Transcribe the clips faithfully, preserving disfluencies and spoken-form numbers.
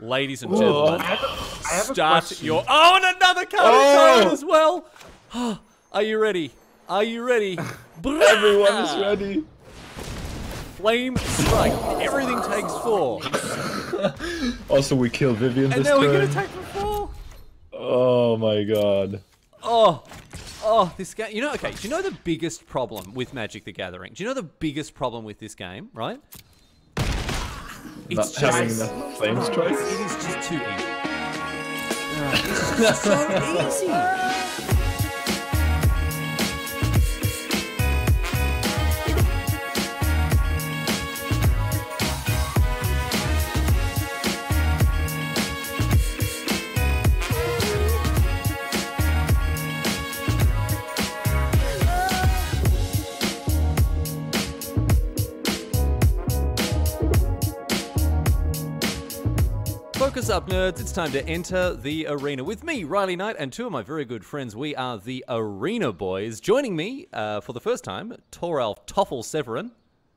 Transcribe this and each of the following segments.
Ladies and Ooh, gentlemen, I have a, I have start your... Oh, and another card oh. as well. Are you ready? Are you ready? Everyone is ready. Flame strike. Everything takes four. Also, we kill Vivian and this now turn. we're going to attack for four. Oh my god. Oh. Oh, this game. You know, okay, do you know the biggest problem with Magic the Gathering? Do you know the biggest problem with this game, right? Not It's having just... enough flame strikes? It is just too easy. It's just so easy. Focus up, nerds. It's time to enter the arena. With me, Riley Knight, and two of my very good friends, we are the Arena Boys. Joining me uh, for the first time, Toral Toffel Severin.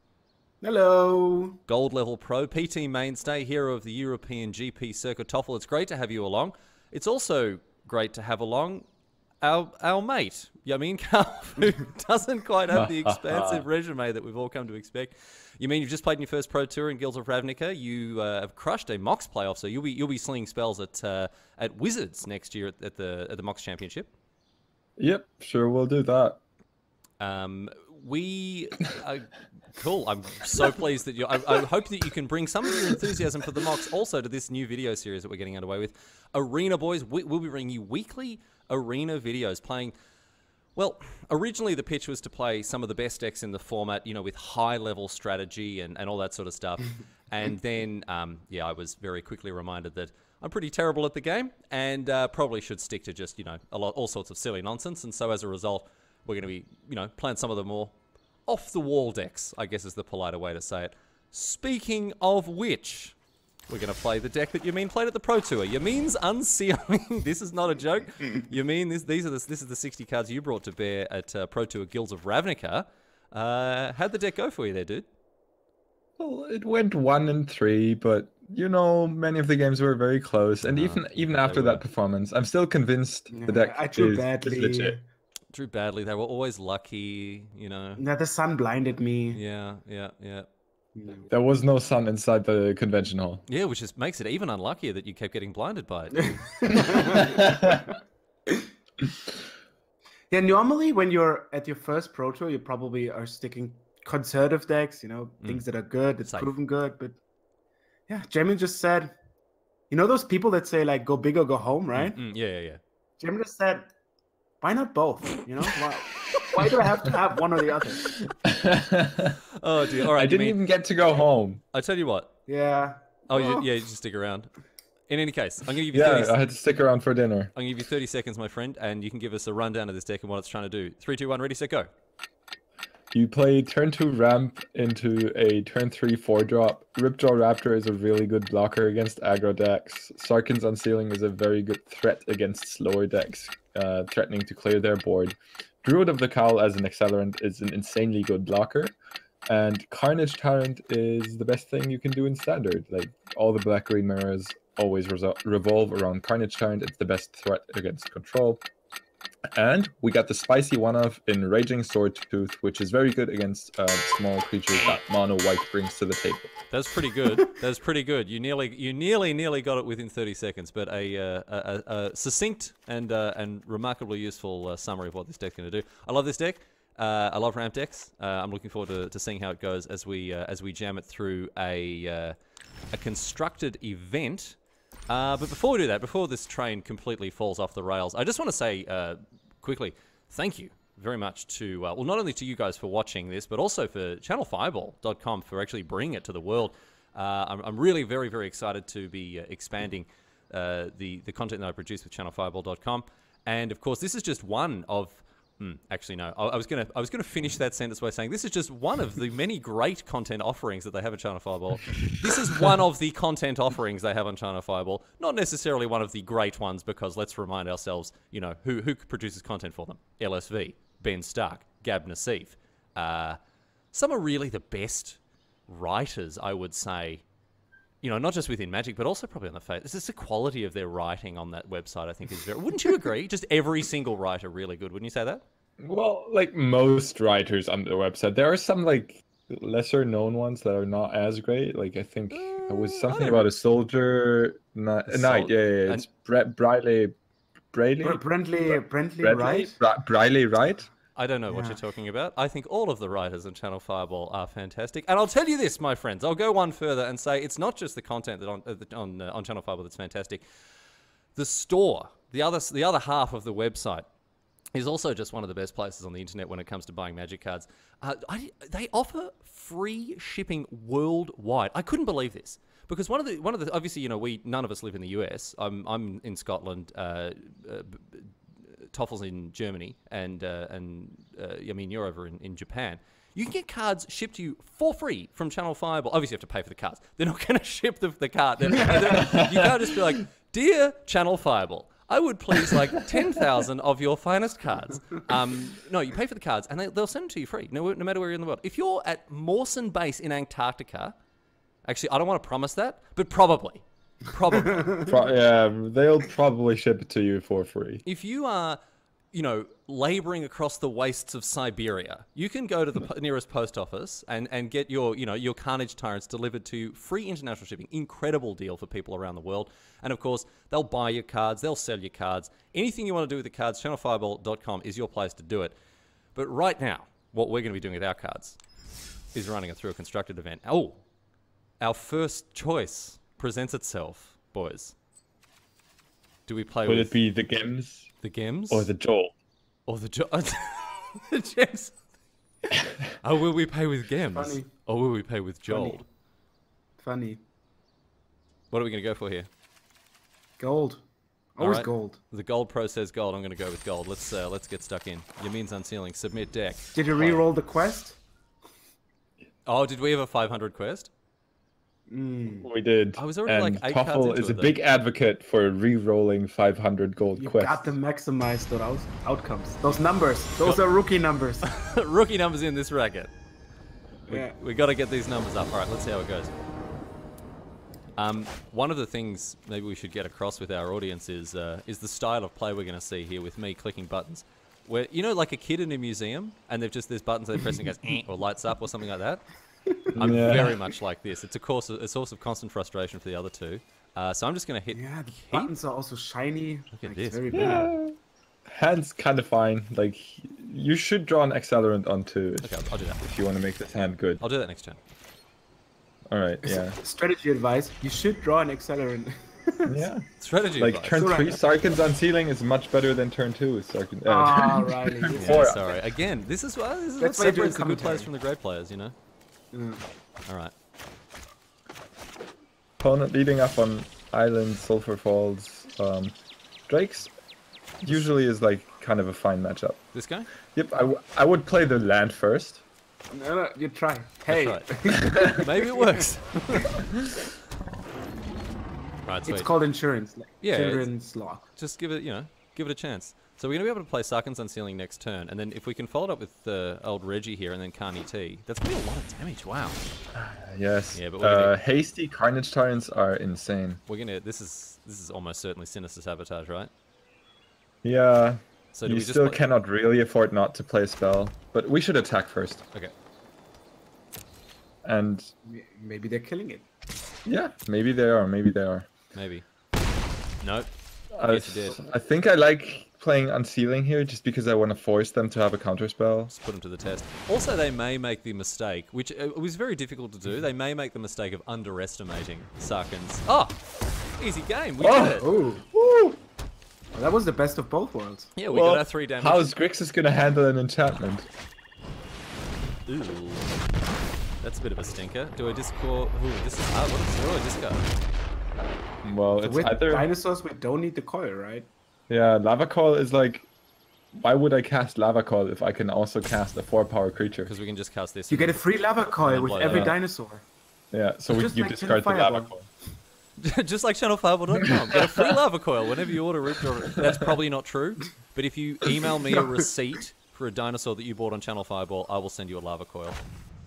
Hello. Gold level pro, P T mainstay, hero of the European G P circuit. Toffel, it's great to have you along. It's also great to have along our, our mate, Jamin Kauf, who doesn't quite have the expansive resume that we've all come to expect. You mean you've just played in your first pro tour in Guilds of Ravnica? You uh, have crushed a Mox playoff, so you'll be you'll be slinging spells at uh, at Wizards next year at, at the at the Mox Championship. Yep, sure we'll do that. Um, we uh, cool. I'm so pleased that you. I, I hope that you can bring some of your enthusiasm for the Mox also to this new video series that we're getting underway with. Arena Boys, we, we'll be bringing you weekly arena videos playing. Well, originally the pitch was to play some of the best decks in the format, you know, with high-level strategy and, and all that sort of stuff. And then, um, yeah, I was very quickly reminded that I'm pretty terrible at the game and uh, probably should stick to just, you know, a lot, all sorts of silly nonsense. And so as a result, we're going to be, you know, playing some of the more off-the-wall decks, I guess is the politer way to say it. Speaking of which... we're going to play the deck that Yamin played at the Pro Tour. Yamin's Unsealing. This is not a joke. Yamin, this, these are the, this is the sixty cards you brought to bear at uh, Pro Tour Guilds of Ravnica. Uh, how'd the deck go for you there, dude? Well, it went one and three, but you know, many of the games were very close. And uh, even even after that performance, I'm still convinced yeah, the deck I drew is, badly. is legit. Drew badly. They were always lucky, you know. Yeah, the sun blinded me. Yeah, yeah, yeah. There was no sun inside the convention hall. Yeah, which just makes it even unluckier that you kept getting blinded by it. Yeah, normally when you're at your first Pro Tour, you probably are sticking conservative decks, you know, mm. things that are good, it's Safe. proven good. But yeah, Jamin just said, you know those people that say like, go big or go home, right? Mm, mm, yeah, yeah, yeah. Jamin just said, why not both, you know? Why, why do I have to have one or the other? Oh, dear. All right, I didn't even get to go home. I tell you what. Yeah. Oh, oh. You, yeah, you just stick around. In any case, I'm going to give you yeah, thirty I had to stick around for dinner. I'm going to give you thirty seconds, my friend, and you can give us a rundown of this deck and what it's trying to do. Three, two, one, ready, set, go. You play turn two ramp into a turn three four drop. Ripjaw Raptor is a really good blocker against aggro decks. Sarkhan's Unsealing is a very good threat against slower decks, uh, threatening to clear their board. Druid of the Cowl as an accelerant is an insanely good blocker. And Carnage Tyrant is the best thing you can do in Standard. Like, all the black-green mirrors always revolve around Carnage Tyrant. It's the best threat against control. And we got the spicy one-off in Raging Swordtooth, which is very good against uh, small creatures that mono white brings to the table. That's pretty good. That's pretty good. You nearly, you nearly, nearly got it within thirty seconds. But a, uh, a, a, a succinct and uh, and remarkably useful uh, summary of what this deck's going to do. I love this deck. Uh, I love ramp decks. Uh, I'm looking forward to, to seeing how it goes as we uh, as we jam it through a uh, a constructed event. Uh, but before we do that, before this train completely falls off the rails, I just want to say uh, quickly, thank you very much to, uh, well, not only to you guys for watching this, but also for channel fireball dot com for actually bringing it to the world. Uh, I'm, I'm really very, very excited to be uh, expanding uh, the, the content that I produce with channel fireball dot com. And, of course, this is just one of... Hmm, actually, no. I, I was gonna. I was gonna finish that sentence by saying this is just one of the many great content offerings that they have at Channel Fireball. This is one of the content offerings they have on Channel Fireball. Not necessarily one of the great ones, because let's remind ourselves, you know, who who produces content for them? L S V, Ben Stark, Gab Nassif. Uh, some are really the best writers, I would say, you know, not just within Magic, but also probably on the face. It's just the quality of their writing on that website, I think, is very... Wouldn't you agree? Just every single writer really good. Wouldn't you say that? Well, like most writers on the website, there are some like lesser known ones that are not as great. Like I think uh, it was something about a soldier, not, a knight. Yeah, yeah, yeah. It's Bre- Briley, Briley, Brentley, Brentley, right? Bri- Briley, right? I don't know yeah. what you're talking about. I think all of the writers on Channel Fireball are fantastic. And I'll tell you this, my friends. I'll go one further and say it's not just the content that on uh, on, uh, on Channel Fireball that's fantastic. The store, the other the other half of the website, is also just one of the best places on the internet when it comes to buying Magic cards. Uh, I, they offer free shipping worldwide. I couldn't believe this because one of the one of the obviously you know we none of us live in the U S. I'm I'm in Scotland. Uh, uh, Toffel's in Germany, and uh, and uh, I mean you're over in, in Japan. You can get cards shipped to you for free from Channel Fireball. Obviously, you have to pay for the cards. They're not going to ship the, the card. They're, they're, you can't just be like, dear Channel Fireball, I would please like ten thousand of your finest cards. Um, no, you pay for the cards, and they, they'll send them to you free, no, no matter where you're in the world. If you're at Mawson Base in Antarctica, actually, I don't want to promise that, but probably. Probably. Pro- yeah, they'll probably ship it to you for free. If you are, you know, laboring across the wastes of Siberia, you can go to the po- nearest post office and, and get your, you know, your Carnage Tyrants delivered to you, free international shipping. Incredible deal for people around the world. And of course, they'll buy your cards, they'll sell your cards. Anything you want to do with the cards, channel fireball dot com is your place to do it. But right now, what we're going to be doing with our cards is running it through a constructed event. Oh, our first choice presents itself, boys. Do we play Would with... it be the Gems? The Gems? Or the Joel? Or the jo- the Gems? Oh, will we pay with Gems? Funny. Or will we pay with Joel? Funny. Funny. What are we going to go for here? Gold. Always right. gold. The Gold Pro says gold. I'm going to go with gold. Let's uh, let's get stuck in. Yamin's Unsealing. Submit deck. Did you re-roll the quest? Oh, did we have a five hundred quest? Mm. We did. I was already and like eight cards Toffel into is it, a though. big advocate for re-rolling five hundred gold You quests. got to maximize those out- outcomes. Those numbers. Those are rookie numbers. Rookie numbers in this racket. We, Yeah. we got to get these numbers up. All right, let's see how it goes. Um, one of the things maybe we should get across with our audience is uh, is the style of play we're going to see here with me clicking buttons. Where, you know, like a kid in a museum, and they've just, there's buttons they're pressing, goes, eh, or lights up or something like that. I'm Yeah. very much like this. It's a, course, a source of constant frustration for the other two. Uh, so I'm just going to hit Yeah, the keep. buttons are also shiny. Look at Like, this. it's very big. Yeah. Hand's kind of fine. Like, you should draw an accelerant onto it Okay, I'll, I'll do that. if you want to make this hand good. I'll do that next turn. All right, yeah. Strategy advice: you should draw an accelerant. Yeah. Strategy Like, advice. turn Alright. three, Sarkhan's Unsealing is much better than turn two. Sarkhan, uh, Ah, Riley. Yeah, Four. sorry. Again, this is, uh, this is what That's why you're doing separates the good players commentary. from the great players, you know? Mm. All right. Opponent leading up on Island, Sulphur Falls. Um, Drake's usually is like kind of a fine matchup. This guy? Yep, I, w I would play the land first. No, no, you try. Hey, That's right. Maybe it works. Right, sweet. it's called insurance. Like Yeah, it's- children's law. Just give it, you know, give it a chance. So we're going to be able to play Sarkhan's Unsealing next turn, and then if we can follow it up with uh, old Reggie here and then Carney T, that's going to be a lot of damage. Wow. Yes. Yeah, but we're uh, gonna- hasty Carnage Tyrants are insane. We're going to, this is this is almost certainly Sinister Sabotage, right? Yeah. So do you we just still play- cannot really afford not to play a spell, but we should attack first. Okay. And M- Maybe they're killing it. yeah, maybe they are, maybe they are. Maybe. Nope. I, Yes, you did. I think I like playing Unsealing here just because I want to force them to have a counterspell. Just put them to the test. Also, they may make the mistake, which uh, was very difficult to do. They may make the mistake of underestimating Sarkhan's. Oh, easy game. We Oh! did it. Oh, Woo! well, that was the best of both worlds. Yeah, we Well, got our three damage. how's Grixis gonna handle an enchantment? Ooh, that's a bit of a stinker. Do I discord? Ooh, this is hard. What, is, what do I discard? Well, it's With either dinosaurs, we don't need the coil, right? yeah, Lava Call is like, why would I cast Lava Call if I can also cast a four power creature? Because we can just cast this. You get a free lava coil Yeah, with like every that. dinosaur. Yeah, so we, Just you like discard the Lava ChannelFireball. Call. just like channel fireball dot com. Get a free lava coil whenever you order Ripped. Or, that's probably not true. But if you email me a receipt for a dinosaur that you bought on Channel Fireball, I will send you a lava coil.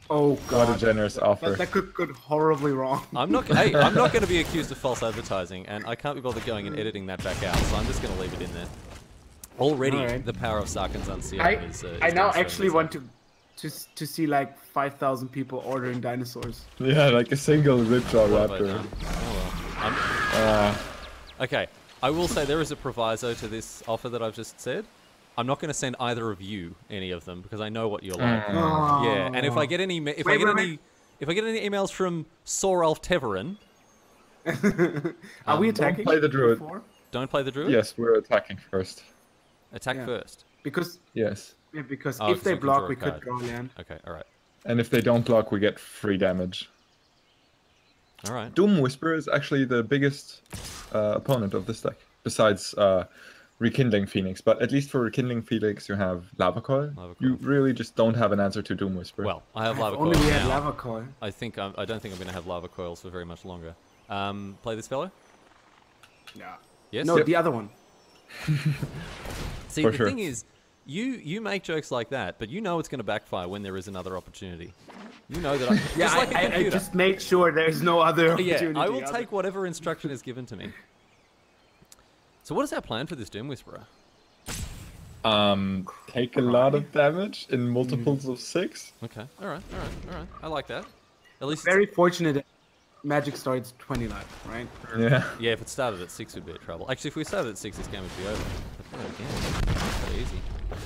Oh god. What a generous offer. That, that could go horribly wrong. I'm not. Hey, I'm not going to be accused of false advertising, and I can't be bothered going and editing that back out. So I'm just going to leave it in there. Already, Right. the power of Sarkhan's Unsealing I, is. Uh, is I now demonstrating actually itself. want to, to to see like five thousand people ordering dinosaurs. Yeah, like a single Ripjaw What have I Raptor. done? Oh well. Uh, I'm, okay, I will say there is a proviso to this offer that I've just said. I'm not going to send either of you any of them because I know what you're like. Oh. Yeah, and if I get any, if Wait, I get wait, any, wait. if I get any emails from Soralf Severin, Are we Um, attacking? play the druid. before? don't play the druid. yes, we're attacking first. Attack Yeah. first. Because Yes. yeah, because Oh, if 'cause they you can block, draw a we could card. draw land. Okay, all right, And if they don't block, we get free damage. all right. Doom Whisperer is actually the biggest uh, opponent of this deck, besides uh, Rekindling Phoenix. But at least for Rekindling Phoenix, you have Lava Coil. Lava You Coil. really just don't have an answer to Doom Whisperer. Well, I have lava If only coils we had now. lava coil. I think I'm, I don't think I'm going to have lava coils for very much longer. Um, play this fellow. Yeah. Yes. No, Yep. the other one. See, For the sure. thing is, you you make jokes like that, but you know it's going to backfire when there is another opportunity. You know that. I, Yeah, just like a I, I, I computer. just made sure there's no other opportunity. Yeah, I will other- take whatever instruction is given to me. So what is our plan for this Doom Whisperer? Um, take a lot of damage in multiples of six. Okay, all right, all right, all right. I like that. At least, Very fortunate that Magic starts twenty life, right? Yeah. it's, yeah. If it started at six, would be a trouble. Actually, if we started at six, this game would be over. But then again, it's so easy.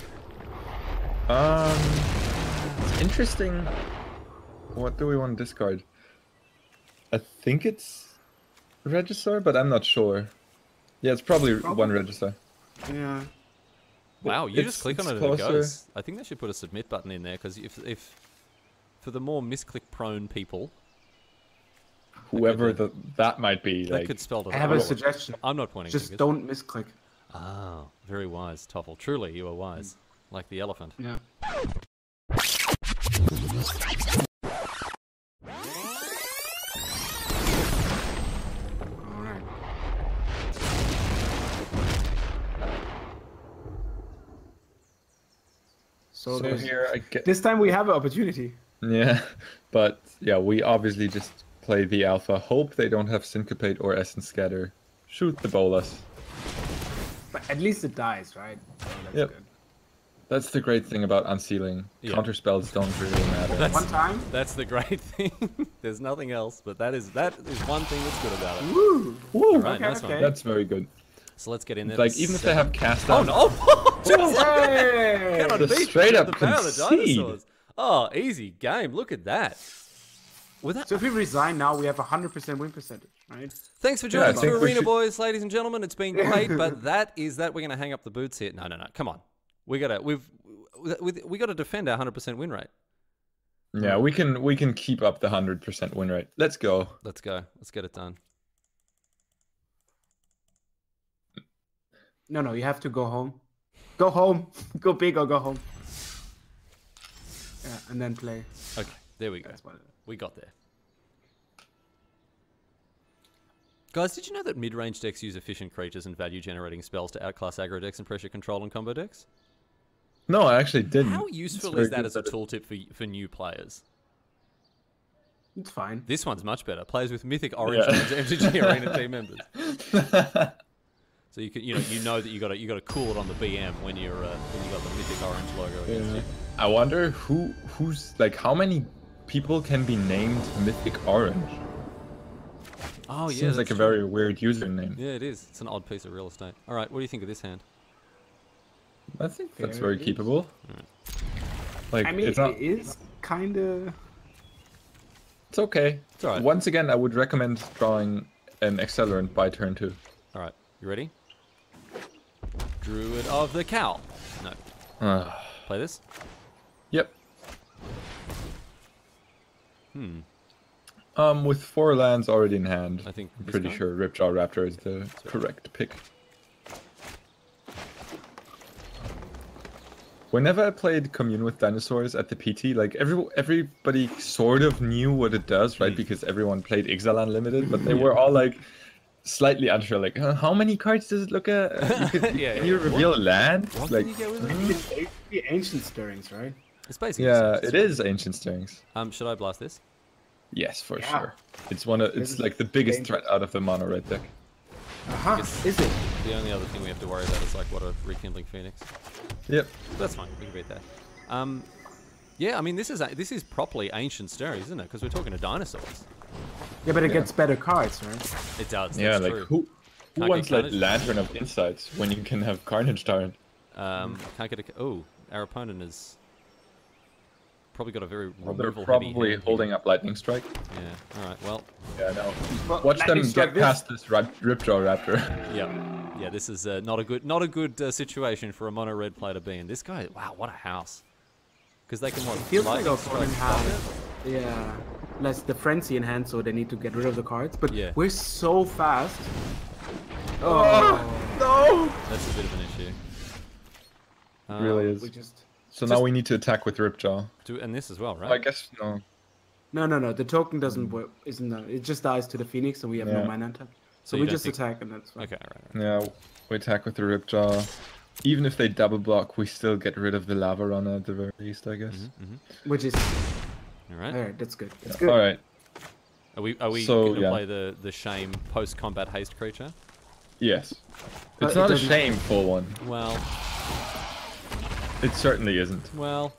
Um, it's interesting. What do we want to discard? I think it's Regisaur, but I'm not sure. Yeah, it's probably, Probably. one Regisaur. Yeah. Wow, you It's- just click on it's it and it closer. goes. I think they should put a submit button in there because if if for the more misclick prone people, Whoever could, uh, the, that might be, that like, could spell it. I have out. a suggestion. I'm not pointing Just fingers. don't misclick. Ah, very wise, Toffel. Truly, you are wise, like the elephant. Yeah. All right. So, so there's here I get, this time we have an opportunity. yeah, but yeah, we obviously just play the Alpha, hope they don't have Syncopate or Essence Scatter, shoot the Bolas. But at least it dies, right? So that's Yep. good. That's the great thing about Unsealing. Yeah. Counter spells don't really matter. That's- One time. That's the great thing. There's nothing else, but that is that is one thing that's good about it. Woo! Woo, Right, Okay, nice one. okay. that's very good. So let's get in there. Like, to even if they seven. have cast Oh out, no! Just like Hey! cannot The beat straight up the power of the concede. dinosaurs. Oh, easy game. Look at that. With that. So if we resign now, we have a hundred percent win percentage, right? Thanks for Yeah, joining I us think for we Arena should- Boys, ladies and gentlemen. It's been great, but that is that. We're gonna hang up the boots here. No, no, no. Come on. We gotta. We've. We, we got to defend our hundred percent win rate. yeah, we can we can keep up the hundred percent win rate. Let's go. Let's go. Let's get it done. No, no, you have to go home. Go home. Go big or go home. Yeah, and then play. Okay. There we go. That's what it is. We got there. Guys, did you know that mid-range decks use efficient creatures and value-generating spells to outclass aggro decks and pressure control and combo decks? No, I actually didn't. How It's useful very is that good as a that it- tooltip for for new players? It's fine. This one's much better. Players with Mythic Orange Yeah. and M T G Arena team members. So you can, you know, you know that you got to you got to cool it on the B M when you're uh, when you got the Mythic Orange logo against Yeah. you. I wonder who who's like how many people can be named Mythic Orange. Oh yeah, Seems like that's a true. very weird username. Yeah, it is. It's an odd piece of real estate. All right, what do you think of this hand? I think that's Fair very use. keepable. Like I mean, it's not. it is kind of. It's okay. It's alright. Once again, I would recommend drawing an Accelerant by turn two. All right, you ready? Druid of the Cowl. No, Uh, play this. yep. Hmm. Um, with four lands already in hand, I think I'm this pretty guy? sure Ripjaw Raptor is the correct pick. Whenever I played Commune with Dinosaurs at the P T, like every everybody sort of knew what it does, right? Mm. Because everyone played Exile Unlimited, but they were all like slightly unsure, like, "Huh, how many cards does it look at? You could, Yeah, can yeah. you reveal a land? What Like, can you get with it? It's the ancient stirrings, right? It's basically. Yeah, it is Ancient Stirrings. Um, should I blast this? Yes, for Yeah. sure. It's one of. It's like the biggest dangerous. threat out of the mono red deck. Aha, is it? The only other thing we have to worry about is like what a rekindling phoenix. Yep. That's fine. We can beat that. Um, yeah, I mean this is a, this is properly Ancient Stirrings, isn't it? Because we're talking to dinosaurs. Yeah, but it Yeah. gets better cards, right? It does. Yeah, that's like true. who who Can't wants get like Carnage. Lantern of Insights when you can have Carnage Tyrant? Um, can't get a. Oh, our opponent is probably got a very Well, they're removal probably heavy hand holding here. up Lightning Strike. Yeah. All right. Well. Yeah, no. Well, Watch them lightning get strike this. past this Rip- Ripjaw Raptor. Yeah. Yeah. This is uh, not a good not a good uh, situation for a mono red player to be in. This guy. Wow. What a house. Because they can what? Feels like lightning our strike opponent stop has, yeah, less the frenzy in hand, so they need to get rid of the cards. But Yeah. we're so fast. Oh, No! it. That's a bit of an issue. It Um, really is. we just So just- now we need to attack with Ripjaw. Do, and this as well, right? I guess no. no, no, no. The token doesn't work. Isn't that? It just dies to the Phoenix, and we have no Yeah. mana attack. So So, you we don't just think- attack, and that's fine. Okay. Right. right. Yeah, we attack with the Ripjaw. Even if they double block, we still get rid of the lava runner at the very least, I guess. Mm-hmm. Which is All right. alright. That's good. That's good. All right. Are we are we So, going to yeah. play the the shame post combat haste creature? Yes. But It's it not a doesn't- shame for one. Well, It certainly isn't. well,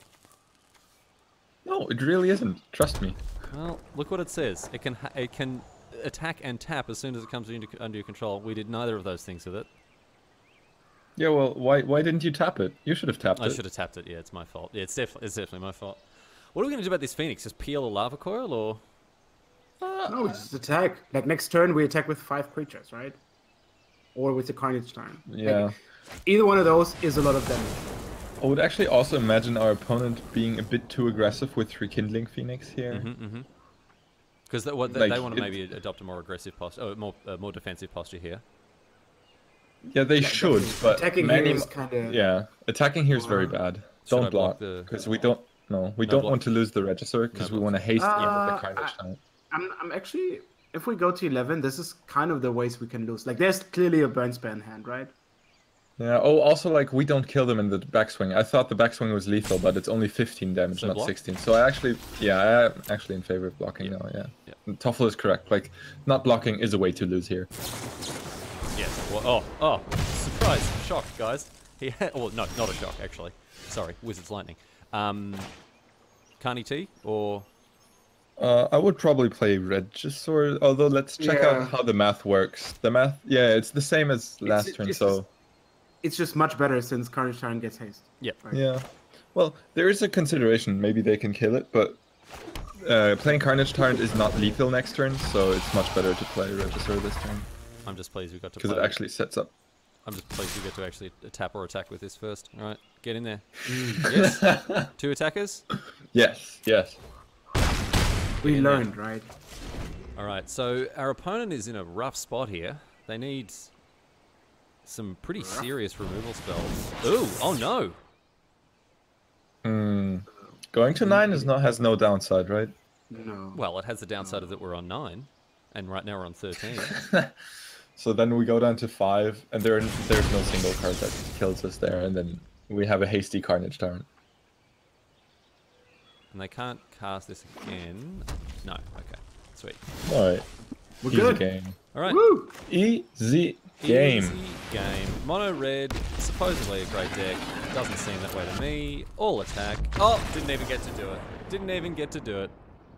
No, it really isn't. Trust me. well. Look what it says. It can ha it can attack and tap as soon as it comes into, under your control. We did neither of those things with it. Yeah, well, why why didn't you tap it? You should have tapped I it. should have tapped it. Yeah, it's my fault. Yeah, it's definitely it's definitely my fault. What are we going to do about this Phoenix? Just peel a lava coil, or No, we just attack. Like next turn, we attack with five creatures, right? Or with the Carnage Time. Yeah. Either one of those is a lot of damage. I would actually also imagine our opponent being a bit too aggressive with Rekindling Phoenix here. mm-hmm. Because what they, Like, they want to it- maybe adopt a more aggressive posture, oh, more uh, more defensive posture here. Yeah, they Yeah, should, definitely. but Attacking many here is mo- kinda- yeah, attacking here is very Uh, bad. Should I Don't block block the- because we don't. No, we No don't block. want to lose the Regisaur because No we want to haste in with the Uh, Carnage I- Time. I'm, I'm actually, if we go to eleven, this is kind of the ways we can lose. Like, there's clearly a burn spell in hand, right? Yeah. Oh, also like we don't kill them in the backswing. I thought the backswing was lethal, but it's only fifteen damage, So not block? sixteen. So I actually, yeah, I'm actually in favor of blocking now. Yeah. Yeah. Toffel is correct. Like, not blocking is a way to lose here. Yes. Well, oh, oh, surprise, shock, guys. He had, well, no, not a shock, actually. Sorry, Wizard's Lightning. Um, Carney T, or... Uh, I would probably play Regisaur, although let's check Yeah. out how the math works. The math, yeah, it's the same as last It's- turn, it's so... just- It's just much better since Carnage Time gets haste. Yep. Right. Yeah. Well, there is a consideration. Maybe they can kill it, but uh, playing Carnage Tyrant is not lethal next turn, so it's much better to play Regisaur this turn. I'm just pleased we got to Because play. it actually sets up. I'm just pleased we get to actually tap or attack with this first. All right, get in there. Mm. Yes. Two attackers. Yes, yes. We in there. learned, right? All right, so our opponent is in a rough spot here. They need some pretty Rough? serious removal spells. Ooh, oh no. Hmm. Going to nine is not has no downside, right? No. Well, it has the downside of that we're on nine, and right now we're on thirteen. So then we go down to five, and there there's no single card that kills us there, and then we have a hasty Carnage Tyrant. And they can't cast this again. No, okay, sweet. All right. We're Easy good. game. All right. Woo! Easy game. Easy game. Mono red, supposedly a great deck. Doesn't seem that way to me. All attack. Oh, didn't even get to do it. Didn't even get to do it.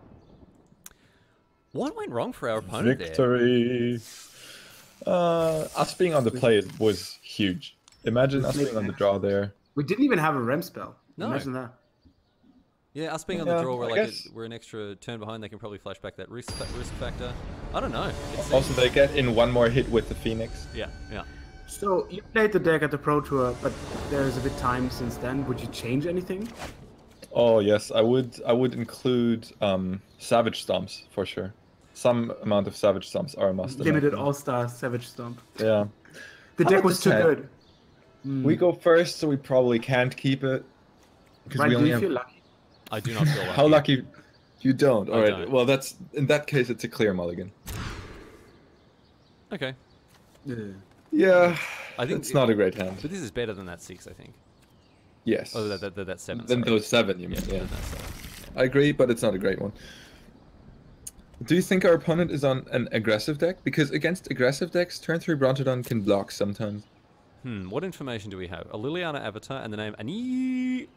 What went wrong for our opponent there? Victory. Uh, us being on the play was huge. Imagine us being on the draw there. We didn't even have a Rem spell. No. Imagine that. Yeah, us being on Yeah, the draw, we're I like guess- a, we're an extra turn behind. They can probably flash back that risk fa- risk factor. I don't know. It seems- Also, they get in one more hit with the Phoenix. yeah, yeah. So, you played the deck at the Pro Tour, but there's a bit time since then. Would you change anything? Oh yes, I would. I would include um, Savage Stomps for sure. Some amount of Savage Stomps are a must. in my Limited opinion. All-Star Savage Stomp. Yeah. The How deck about was the too ten? good. Mm. We go first, so we probably can't keep it. Because Right, we do only you have. feel lucky? I do not feel lucky. How lucky? You don't. All I right. don't. Well, that's in that case, it's a clear mulligan. Okay, Yeah. Yeah. I think It's not a great hand. but this is better than that six. I think. Yes. Oh, that, that, that, that's seven. Then sorry. those seven, you mean? Yeah, Yeah. then that's seven. I agree, but it's not a great one. Do you think our opponent is on an aggressive deck? Because against aggressive decks, turn three Brontodon can block sometimes. Hmm, what information do we have? A Liliana avatar and the name Ani.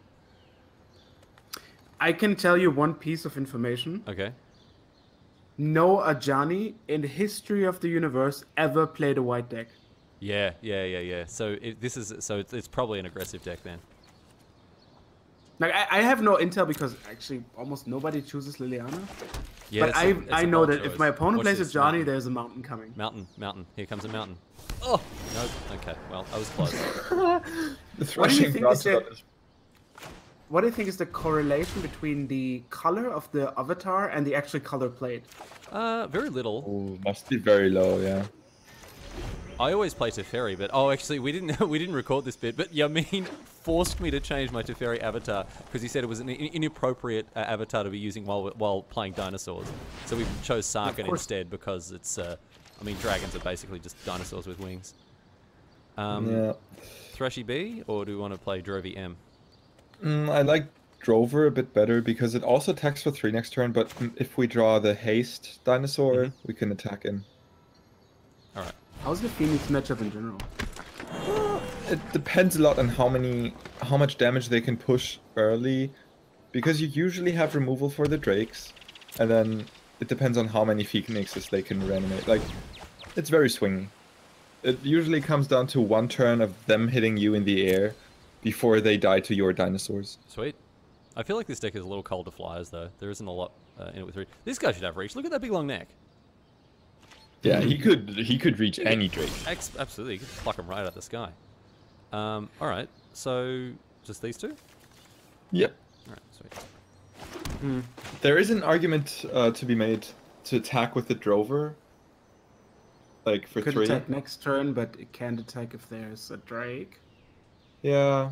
I can tell you one piece of information. Okay. No Ajani in the history of the universe ever played a white deck. Yeah, yeah, yeah, yeah. So it, this is so it's, it's probably an aggressive deck then. Like I, I have no intel because actually almost nobody chooses Liliana. Yeah, but it's I a- it's I a know bold that choice. if my opponent Watch plays a this, Johnny, mountain. there's a mountain coming. Mountain, mountain. Here comes a mountain. Oh no. Okay. Well, I was close. The What do you thrashing think is Brontodon the- is What do you think is the correlation between the color of the avatar and the actual color played? Uh, very little. oh, must be very low, yeah. I always play Teferi, but oh, actually, we didn't we didn't record this bit. But Yamin forced me to change my Teferi avatar because he said it was an in- inappropriate uh, avatar to be using while while playing dinosaurs. So we chose Sarkhan course. instead because it's. Uh, I mean, dragons are basically just dinosaurs with wings. Um, Yeah. Thrashy B, or do we want to play Drovey M? Mm, I like Drover a bit better because it also attacks for three next turn, but mm, if we draw the haste dinosaur, Mhm. we can attack him. All right. How's the Phoenix matchup in general? It depends a lot on how many, how much damage they can push early, because you usually have removal for the drakes, and then it depends on how many phoenixes they can reanimate. Like, it's very swingy. It usually comes down to one turn of them hitting you in the air before they die to your dinosaurs. Sweet. I feel like this deck is a little cold to flyers, though. There isn't a lot uh, in it with three. This guy should have reach. Look at that big long neck. Yeah, he could he could reach any drake. Ex- absolutely. You could pluck him right out of the sky. Um, all right. So, just these two? Yep. All right. Sweet. There is an argument uh, to be made to attack with the Drover. Like for Could three. attack next turn, but it can't attack if there's a Drake. Yeah.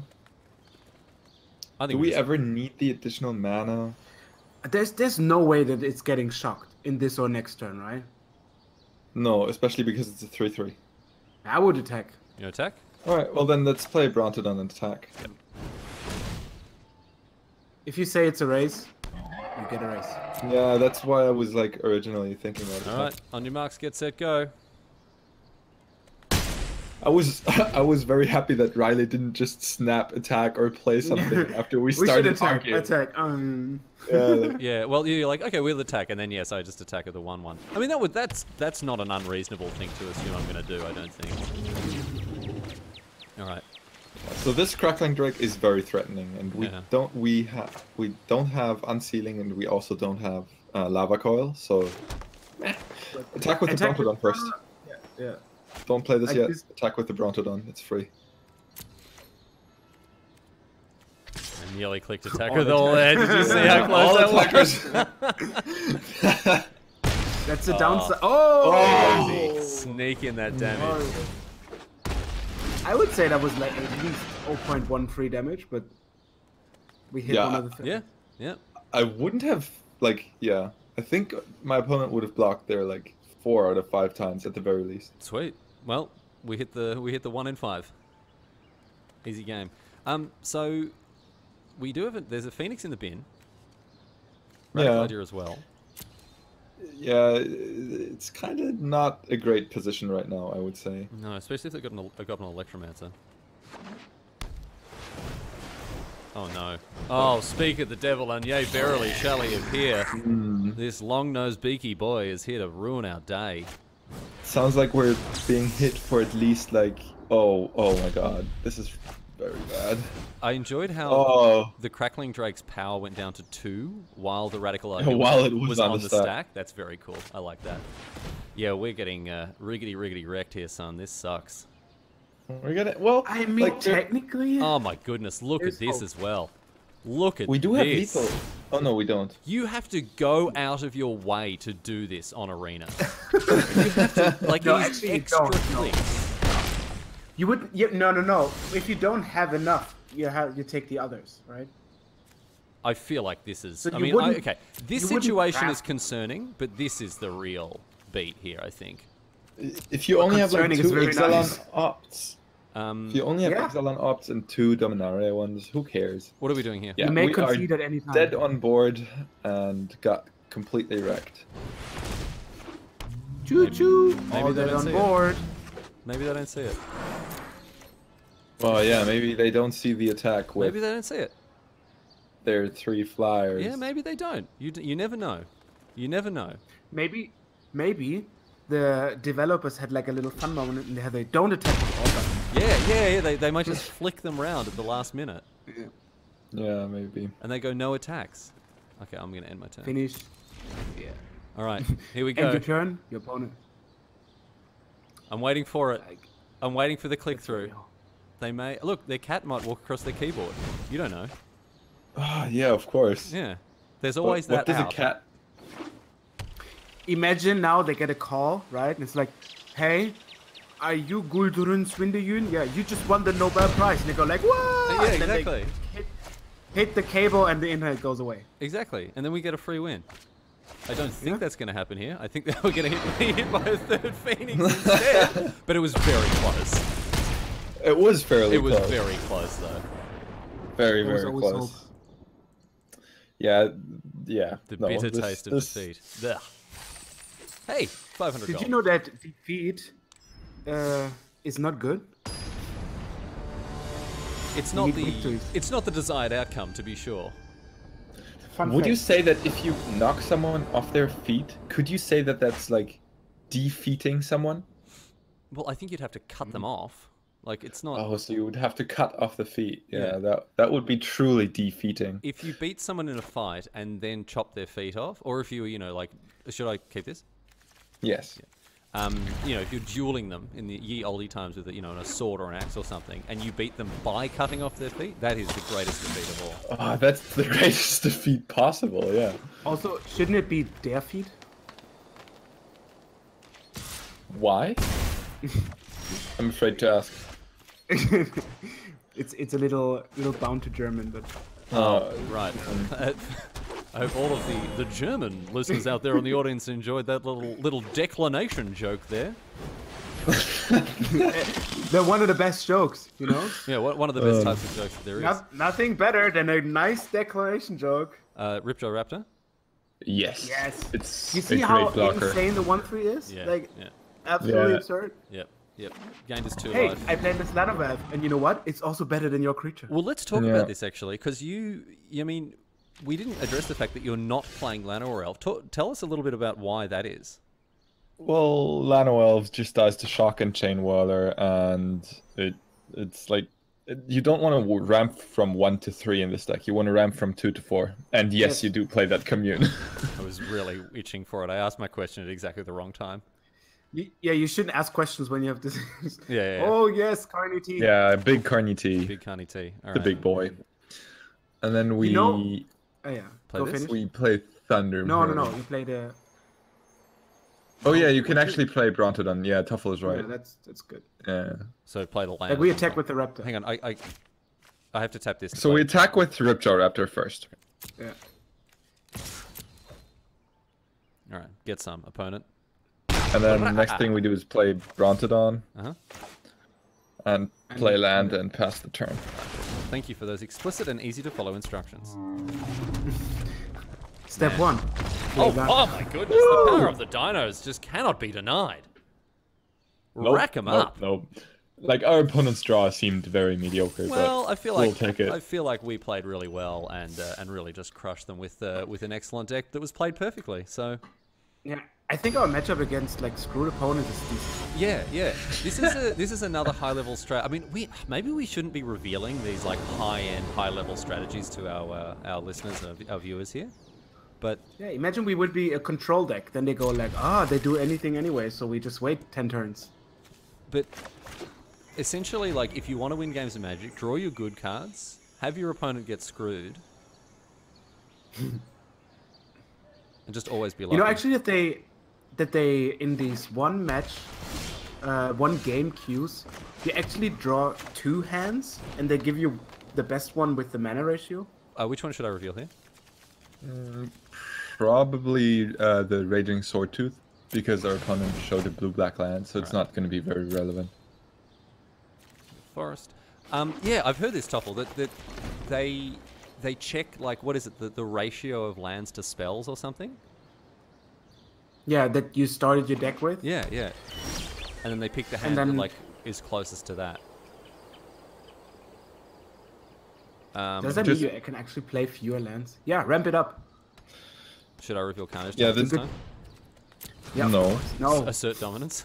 I Do think we just- ever need the additional mana? There's there's no way that it's getting shocked in this or next turn, right? No, especially because it's a three three. I would attack. You attack? Alright, well then let's play Brontodon and attack. If you say it's a race, you get a race. Yeah, that's why I was like originally thinking about it. All right. On your marks, get set, go. I was I was very happy that Riley didn't just snap attack or play something after we We should started attack. talking. Attack. Um. Yeah. Yeah. Well, you're like, okay, we'll attack, and then yes, I just attack at the one one. I mean, that would that's that's not an unreasonable thing to assume I'm going to do. I don't think. All right. So this crackling drake is very threatening, and we Yeah. don't we have we don't have unsealing, and we also don't have uh, lava coil. So eh. attack with the Attack with- Brontodon first. Yeah. Yeah. Don't play this Like yet. this- Attack with the Brontodon. It's free. I nearly clicked attack All with all there. Did you see how All close that was? attackers. That's the Oh. downside. Oh! Crazy. Sneak in that damage. I would say that was like at least zero point one three damage, but we hit Yeah. one of the things. Yeah. Yeah. I wouldn't have like yeah. I think my opponent would have blocked there like four out of five times at the very least. Sweet. Well, we hit the we hit the one in five. Easy game. Um. So we do have a, there's a Phoenix in the bin. Radical Yeah. Idea as well. Yeah, it's kind of not a great position right now, I would say. No, especially if they've got an, they've got an Electromancer. Oh no. Oh, speak of the devil, and yea, verily shall he appear. Mm. This long-nosed beaky boy is here to ruin our day. Sounds like we're being hit for at least like oh oh my god, this is very bad. I enjoyed how Oh, the Crackling Drake's power went down to two while the Radical Idea While was, it was was on on the the stack. stack. That's very cool. I like that. Yeah, we're getting uh, riggedy riggedy wrecked here, son. This sucks. we're gonna well. I mean, like, there- technically, Oh my goodness, look There's at this hope. as well. Look at we do have this. lethal. Oh no, we don't. You have to go out of your way to do this on Arena. You have to, like, No, it is actually, you extra don't, no. clicks. you would. Yeah, no, no, no. If you don't have enough, you have you take the others, right? I feel like this is. So I you mean, I, wouldn't- okay, this you wouldn't situation is craft- concerning, but this is the real beat here, I think. If you only have like concerning two is very Ixalan nice. ops, Um, If you only have Yeah. Exile ops and two Dominaria ones, who cares? what are we doing here? Yeah, You may we concede are at any time. dead on board and got completely wrecked. Choo choo. maybe All they dead don't on see it. board. Maybe they don't see it. Well, yeah, maybe they don't see the attack with Maybe they don't see it. their three flyers. Yeah, maybe they don't. You d- you never know. You never know. Maybe, maybe the developers had like a little fun moment and they don't attack with all buttons. Yeah, yeah, yeah. They, they might just flick them round at the last minute, Yeah, maybe. and they go no attacks. Okay, I'm gonna end my turn. Finish. Yeah. All right, here we End go. your turn. Your opponent. I'm waiting for it. Like, I'm waiting for the click that's through. real. They may look. Their cat might walk across their keyboard. You don't know. Ah, yeah, of course. Yeah. There's What- always what that does out. a cat? Imagine now they get a call, right? And it's like, hey, are you Guldurun Swindeyun? Yeah, you just won the Nobel Prize. And they go like, what? Yeah, And then they exactly. Hit, hit the cable and the internet goes away. Exactly, and then we get a free win. I don't think Yeah. that's going to happen here. I think that we're going to hit, hit by a third Phoenix instead. But it was very close. It was fairly It was close. very close, though. Very, There was very always close. hope. Yeah, yeah. The no, bitter this- taste of this- defeat. Ugh. Hey, five hundred Did gold. you know that defeat uh, is not good? It's You not need the victories. it's not the desired outcome, to be sure. Fun Would fact. you say that if you knock someone off their feet, could you say that that's like defeating someone? Well, I think you'd have to cut them off. Like it's not. Oh, so you would have to cut off the feet. Yeah, Yeah. that that would be truly defeating. If you beat someone in a fight and then chop their feet off, or if you were, you know, like, should I keep this? Yes. Um, you know, if you're dueling them in the ye olde times with, a, you know, a sword or an axe or something, and you beat them by cutting off their feet, that is the greatest defeat of all. Oh, that's the greatest defeat possible. Yeah. Also, shouldn't it be their feet? Why? I'm afraid to ask. it's it's a little little bound to German, but Uh, Right. I hope all of the, the German listeners out there in the audience enjoyed that little little declination joke there. they're one of the best jokes, you know. Yeah, one one of the best Um, types of jokes that there is. Not, nothing better than a nice declaration joke. Uh, Ripjaw Raptor? yes. Yes. It's You a see great how blocker. insane the one three is? Yeah, Like yeah, absolutely Yeah. absurd. yep, yep. Gained us two Hey, life. I played this ladder valve, and you know what? It's also better than your creature. Well, let's talk Yeah. about this actually, because you, I mean, we didn't address the fact that you're not playing Lana or Elf. Ta- tell us a little bit about why that is. Well, Lano Elves just does the shock and chain whirler, and it it's like it, you don't want to ramp from one to three in this deck. You want to ramp from two to four. And yes, Yes. you do play that commune. I was really itching for it. I asked my question at exactly the wrong time. Y- yeah, you shouldn't ask questions when you have this. Yeah, yeah, yeah. Oh yes, Carney T. yeah, big Carney T, Big Carney T. All the right. big boy. And then we know- Oh yeah. Play Go this? finish. we play Thunder. No, no, no. Moon. You play the. Oh yeah, you can actually play Brontodon. Yeah, Toffel is Yeah, right. that's that's good. Yeah. So play the land. Like we attack with the raptor. Hang on, I, I, I have to tap this. to So play. we attack with Ripjaw Raptor first. Yeah. All right, get some opponent. And then the next thing we do is play Brontodon Uh huh. and play land and pass the turn. Thank you for those explicit and easy to follow instructions. Step Man. one. Oh, that. oh my goodness! The power of the dinos just cannot be denied. Rack 'em nope, up. Nope. Like our opponent's draw seemed very mediocre. Well, I feel we'll like take it. I feel like we played really well and uh, and really just crushed them with uh, with an excellent deck that was played perfectly. So Yeah, I think our matchup against like screwed opponents is decent. yeah, yeah. This is a this is another high level strat. I mean, we maybe we shouldn't be revealing these like high end, high level strategies to our uh, our listeners, our, our viewers here. But Yeah, imagine we would be a control deck. Then they go like, ah, they do anything anyway, so we just wait ten turns. but essentially, like if you want to win games of Magic, draw your good cards, have your opponent get screwed, and just always be lucky. You know, actually, that they that they in these one match, uh, one game queues, you actually draw two hands, and they give you the best one with the mana ratio. Uh, which one should I reveal here? Probably uh, the Raging Sword Tooth, because our opponent showed a blue-black land, so it's not going to be very relevant. forest. Um, yeah, I've heard this, Toffel, that, that they they check, like, what is it, the, the ratio of lands to spells or something? Yeah, that you started your deck with. Yeah, yeah. And then they pick the hand then, that, like, is closest to that. Um, Does that just, mean you can actually play fewer lands? Yeah, ramp it up. Should I reveal Carnage Yeah, this this time? Yeah, no. No. Assert dominance?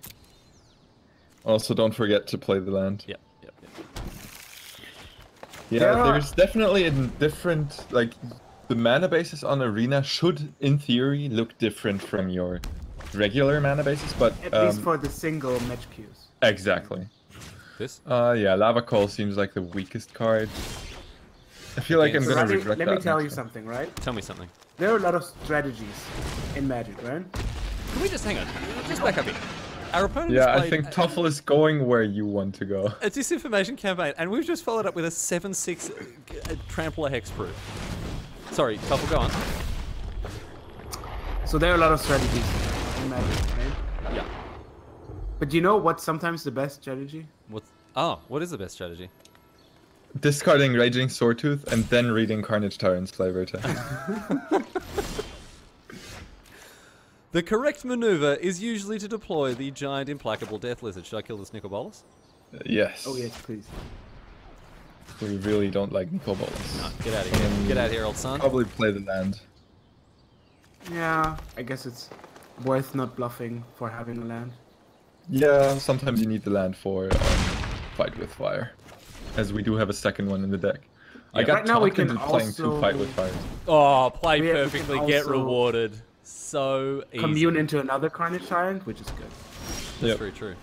Also, don't forget to play the land. Yep, yep, yep. Yeah, There are- there's definitely a different, like, the mana bases on Arena should, in theory, look different from your regular mana bases, but... At um, least for the single match queues. Exactly. This? Uh, yeah, Lava Coal seems like the weakest card. I feel like I'm So gonna Let me, regret let that me tell you next time. something, right? Tell me something. There are a lot of strategies in Magic, right? Can we just hang on? Just back up here. Our opponent Yeah, has I played think Toffel is going where you want to go. a disinformation campaign, and we've just followed up with a seven six Trampler Hexproof. Sorry, Toffel, go on. So there are a lot of strategies in Magic, right? Yeah. But you know what's sometimes the best strategy? What's... Oh, what is the best strategy? Discarding Raging Swordtooth and then reading Carnage Tyrant's flavor attack. The correct maneuver is usually to deploy the giant implacable death lizard. Should I kill this Nicobolus? Yes. Oh yes, please. We really don't like Nicobolus. No, get out of here. Um, Get out of here, old son. Probably play the land. Yeah, I guess it's worth not bluffing for having a land. Yeah, sometimes you need the land for um, Fight with Fire. As we do have a second one in the deck. I Yeah. got Right now we talked can into playing two also- Fight with Fires. Oh, play We- we can perfectly, get also rewarded. So easy. Commune into another Carnage Tyrant, which is good. That's Yep. very true.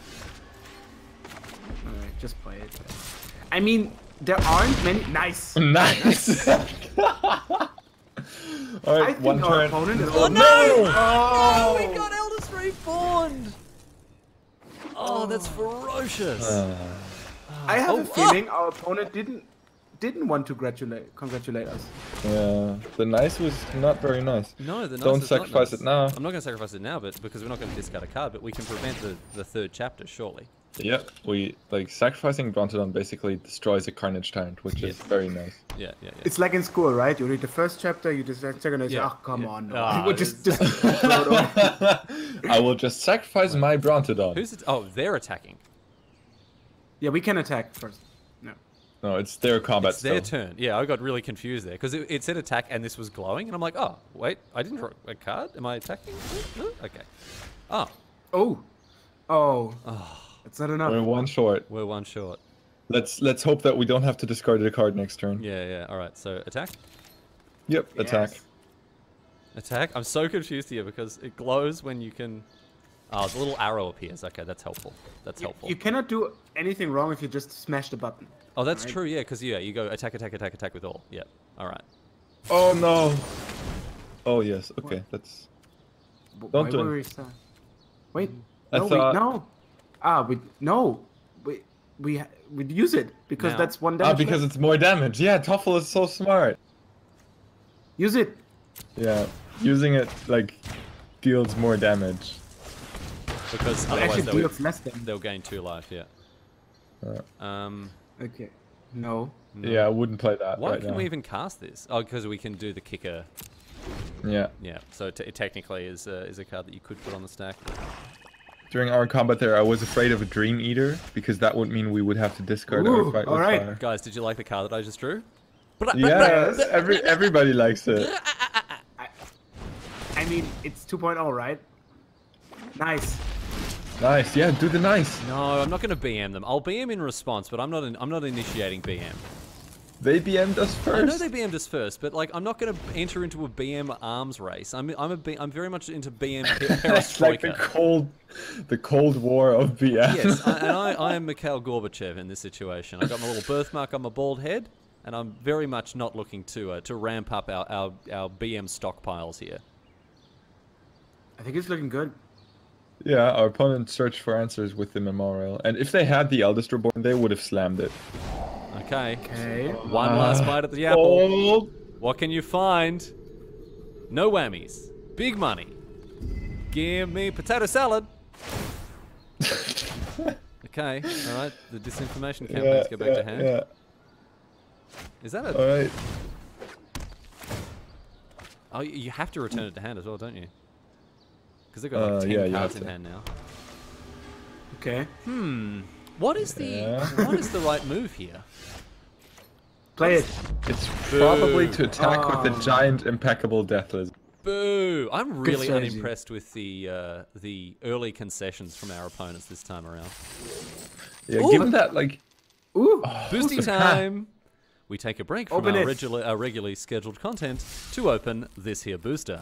Alright, just play it. I mean, there aren't many. Nice. Nice! I Alright, think one our turn. opponent is. Oh, no! no! Oh, we got Eldest Reborn! Oh, that's ferocious. Uh, I have Oh, a feeling our opponent didn't didn't want to congratulate congratulate us. yeah, the nice was not very nice. No, the Don't nice is not sacrifice nice. it now. I'm not going to sacrifice it now, but because we're not going to discard a card, but we can prevent the, the third chapter, surely. Yep, we like sacrificing Brontodon basically destroys a Carnage Tyrant, which Yeah. is very nice. Yeah, yeah, yeah. It's like in school, right? You read the first chapter, you just second, and say, Yeah, "Oh, come yeah. on, no." Ah, We'll just just throw it away. I will just sacrifice my Brontodon. Who's it? Oh, they're attacking. Yeah, we can attack first. No. No, it's their combat It's their still. turn. Yeah, I got really confused there because it, it said attack and this was glowing, and I'm like, oh, wait, I didn't draw a card. Am I attacking? No? Okay. Oh, Oh. Oh. oh, That's not enough. We're one short. we're one short. Let's let's hope that we don't have to discard a card next turn. Yeah, yeah. All right. So attack, Yep, attack. Yes. attack. I'm so confused here because it glows when you can. Oh, the little arrow appears. Okay, that's helpful. That's You, helpful. you cannot do anything wrong if you just smash the button. Oh, that's right? true. Yeah, because yeah, you go attack, attack, attack, attack with all. Yep. All right. Oh no. Oh yes. Okay, that's. W- Don't why do were it. we start? Wait. I No, thought- we, no. Ah, we no. We we ha- we'd use it because Now. that's one Ah, damage. because left. it's more damage. Yeah, Toffel is so smart. Use it. Yeah, using it like deals more damage. Because It otherwise actually they'll, deals less damage. they'll gain two life. Yeah. Uh, Um. Okay. No. no. Yeah, I wouldn't play that Why right can now. we even cast this? Oh, because we can do the kicker. Yeah. Yeah. So t it technically is uh, is a card that you could put on the stack. During our combat there, I was afraid of a Dream Eater because that would mean we would have to discard our Ooh, fight with alright. fire. Guys, did you like the card that I just drew? Yes, every everybody likes it. I, I mean, it's two point oh, right? Nice. Nice, yeah, do the nice. No, I'm not going to B M them. I'll B M in response, but I'm not. In, I'm not initiating B M. They B M'd us first. I know they B M'd us first, but like, I'm not going to enter into a B M arms race. I'm. I'm a. B, I'm very much into B M It's like the perestroika. cold, the Cold War of B M. Yes, I, and I, I am Mikhail Gorbachev in this situation. I got my little birthmark on my bald head, and I'm very much not looking to uh, to ramp up our, our our B M stockpiles here. I think it's looking good. Yeah, our opponent searched for answers with the Memorial, and if they had the Eldest Reborn, they would have slammed it. Okay. Okay. One last bite at the apple. Oh, What can you find? No whammies. Big money. Give me potato salad. Okay, all right. The disinformation Yeah, campaigns go back yeah, to hand. yeah. Is that a? All right. Oh, you have to return it to hand as well, don't you? Because they've got like Uh, ten yeah, you cards have in to. hand now. Okay. Hmm. What is the Yeah. what is the right move here? Play it. It's probably to attack Oh. with the giant impeccable death lizard. Boo! I'm really strategy. unimpressed with the uh, the early concessions from our opponents this time around. Yeah, Ooh. given that like Ooh. Boosty time. We take a break from Open our, it. regular, our regularly scheduled content to open this here booster.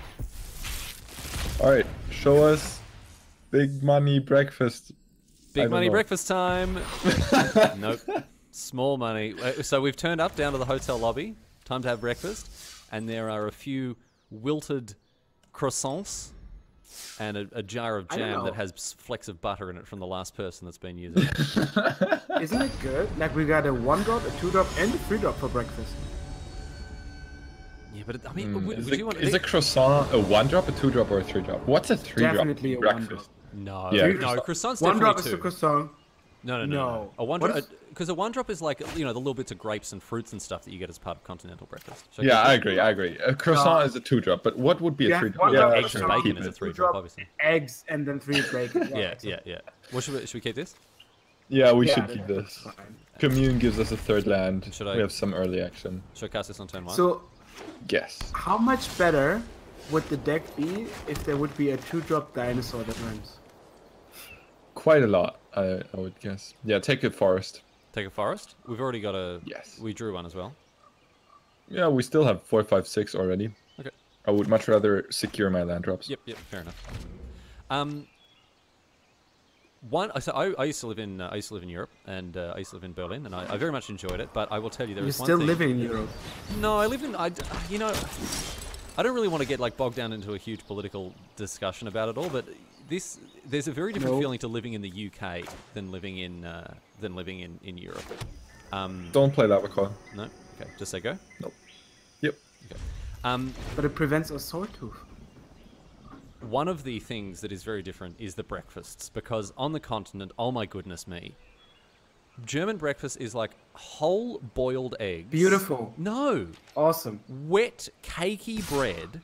all right, show us big money breakfast. I Big don't money know. breakfast time. Nope. Small money. Uh, So we've turned up down to the hotel lobby. Time to have breakfast. And there are a few wilted croissants and a, a jar of I don't jam know. that has s- flecks of butter in it from the last person that's been using it. Isn't it good? Like we got a one drop, a two drop, and a three drop for breakfast. Yeah, but it, I mean, Mm, would, is would a, you want is a croissant a one drop, a two drop, or a three drop? What's a three Definitely a drop one breakfast? No, Yeah, no, croissant- croissants One drop definitely is two. a croissant. No, no, no, no. No. A one What drop, is- because a one drop is like, you know, the little bits of grapes and fruits and stuff that you get as part of continental breakfast. Should Yeah, keep I it? agree. I agree. A croissant No. is a two drop, but what would be a Yeah, three drop? one Yeah, drop eggs is and a actually, bacon keep is a it. three Two drop, drop, obviously. eggs, and then three bacon. Yeah, that's yeah, yeah. What should we, should we keep this? Yeah, we Yeah, should that- keep that's this. fine. Commune gives us a third land. Should I- We have some early action. Should I cast this on turn one? So, Yes. how much better would the deck be if there would be a two drop dinosaur that runs? Quite a lot, I, I would guess. Yeah, take a forest. Take a forest. We've already got a. Yes. We drew one as well. Yeah, we still have four, five, six already. Okay. I would much rather secure my land drops. Yep, yep. Fair enough. Um. One. So I, I used to live in. Uh, I used to live in Europe, and uh, I used to live in Berlin, and I, I very much enjoyed it. But I will tell you, there You're is one still thing. living in Europe. No, I live in. I. You know. I don't really want to get like bogged down into a huge political discussion about it all, but this there's a very different No. feeling to living in the U K than living in uh, than living in in Europe. Um, Don't play that, McCall. no, okay, just say go. Nope. Yep. Okay. Um, But it prevents a sawtooth. one of the things that is very different is the breakfasts, because on the continent, oh my goodness me, German breakfast is like whole boiled eggs. Beautiful. No, Awesome. wet cakey bread.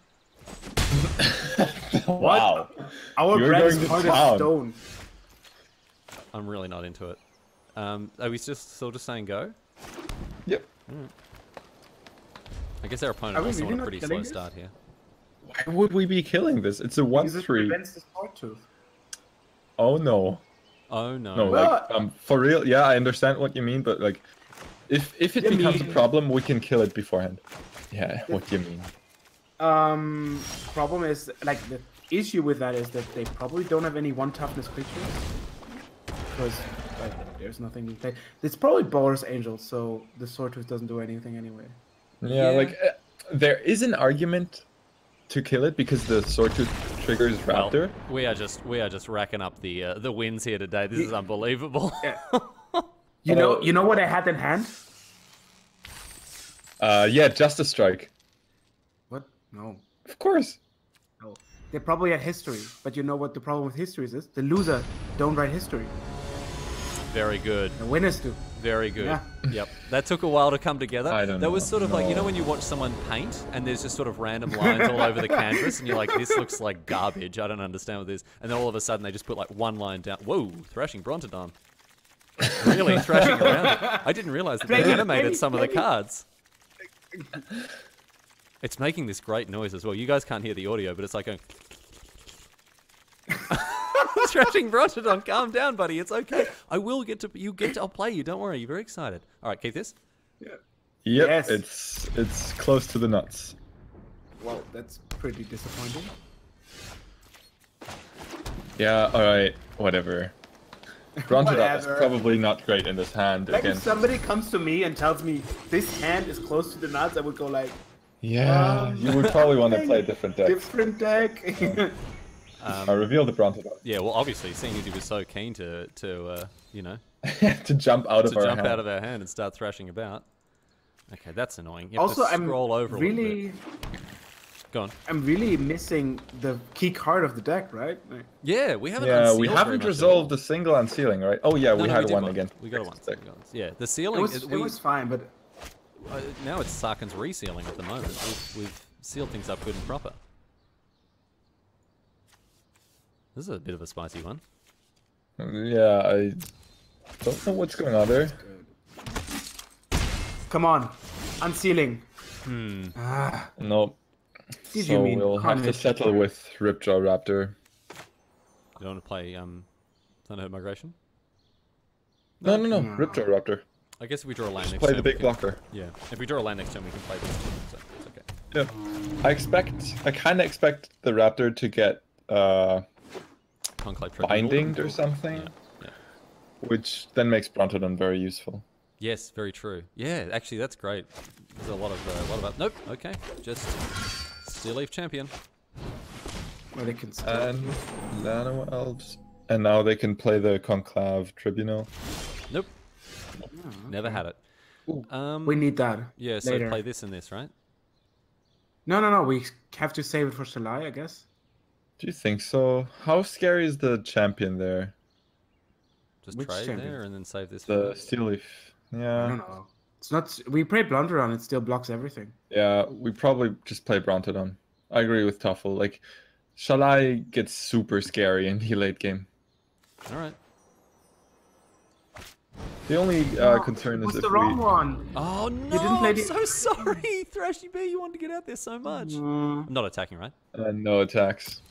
Wow. Our You're bread going is to hard town. as stone. I'm really not into it. Um, are we just still just saying go? Yep. I guess our opponent Are we also really on a not pretty slow killing this? start here. Why would we be killing this? It's a one Because it three. prevents the sawtooth. Oh no. Oh no. No, Well- like um for real, yeah, I understand what you mean, but like if if it You becomes a mean- problem, we can kill it beforehand. Yeah, what do you mean? Um, problem is, like, the issue with that is that they probably don't have any one toughness creatures. Because, like, there's nothing to play. It's probably Boar's Angel, so the Sawtooth doesn't do anything anyway. Yeah, Yeah. like uh, there is an argument to kill it because the Swordtooth triggers Well, Raptor. we are just we are just racking up the uh, the wins here today. This Ye- is unbelievable. Yeah. You know, Uh, you know what I had in hand? Uh, yeah, Justice Strike. What? No. Of course. No. They probably had history, but you know what the problem with histories is? The loser don't write history. Very good. The winners do. Very good. Yeah. Yep. That took a while to come together. I don't that was know. sort of like, you know No. when you watch someone paint and there's just sort of random lines all over the canvas and you're like, this looks like garbage. I don't understand what this is. And then all of a sudden they just put like one line down. Whoa, Thrashing Brontodon. Really thrashing around it. I didn't realize that they Play it, animated play it, some of the play it. cards. It's making this great noise as well. You guys can't hear the audio, but it's like going... Thrashing Brontodon, calm down, buddy. It's okay. I will get to... You get to... I'll play you. Don't worry. You're very excited. All right, keep this. Yep, Yes. it's it's close to the nuts. Well, that's pretty disappointing. Yeah, alright, whatever. Brontodon is Whatever. probably not great in this hand Like if against... somebody comes to me and tells me this hand is close to the nuts, I would go like, Yeah, Um, you would probably want to play a different deck. different deck. I reveal the Brontodon. Yeah, well, obviously, seeing as he was so keen to, to uh, you know, to jump out of to our jump hand. out of our hand and start thrashing about. Okay, that's annoying. You have Also, to I'm scroll over a little really, Go on. I'm really missing the key card of the deck, right? Like, Yeah, we haven't. Yeah, unsealed we very haven't much resolved at all. the single unsealing, right? Oh yeah, No, we no, had did one against. We got it once. We got it once. Yeah, the it sealing. was, it- it we, was fine, but uh, now it's Sarkhan's resealing at the moment. We've, we've sealed things up good and proper. This is a bit of a spicy one. Yeah, I don't know what's going on there. come on, unsealing. Hmm. Ah, No. Did So you mean we'll have to Carnage? settle with Ripjaw Raptor. You don't want to play um, Thunderherd Migration? No, no, no, No. Ripjaw Raptor. I guess if we draw a land Just next play turn, the we big can- blocker. Yeah, if we draw a land next turn, we can play this. So it's okay. Yeah. I expect, I kind of expect the Raptor to get uh, Conclave Tribunal. bindinged or something, Yeah, yeah. which then makes Brontodon very useful. Yes, very true. Yeah, actually, that's great. There's a lot of, uh, lot of up. Nope. Okay, just Steel Leaf Champion. well, they can still. And Nano Elves. And now they can play the Conclave Tribunal. Nope. Oh, Never okay. had it. Ooh, Um, we need that. yeah, so later. play this and this, right? No, no, no. We have to save it for Shalai, I guess. Do you think so? How scary is the champion there? Just Which trade champion? there and then save this. for The this. Steel Leaf. I Yeah. don't know. It's not. We play Blunder on it. Still blocks everything. Yeah, we probably just play Brontodon. I agree with Toffel. Like, Shalai gets super scary in the late game. All right. The only No, uh, concern it is was if the wrong we... one. Oh no! didn't play I'm the- so sorry, Thrashy B. You wanted to get out there so much. Mm, I'm not attacking, right? Uh, no attacks.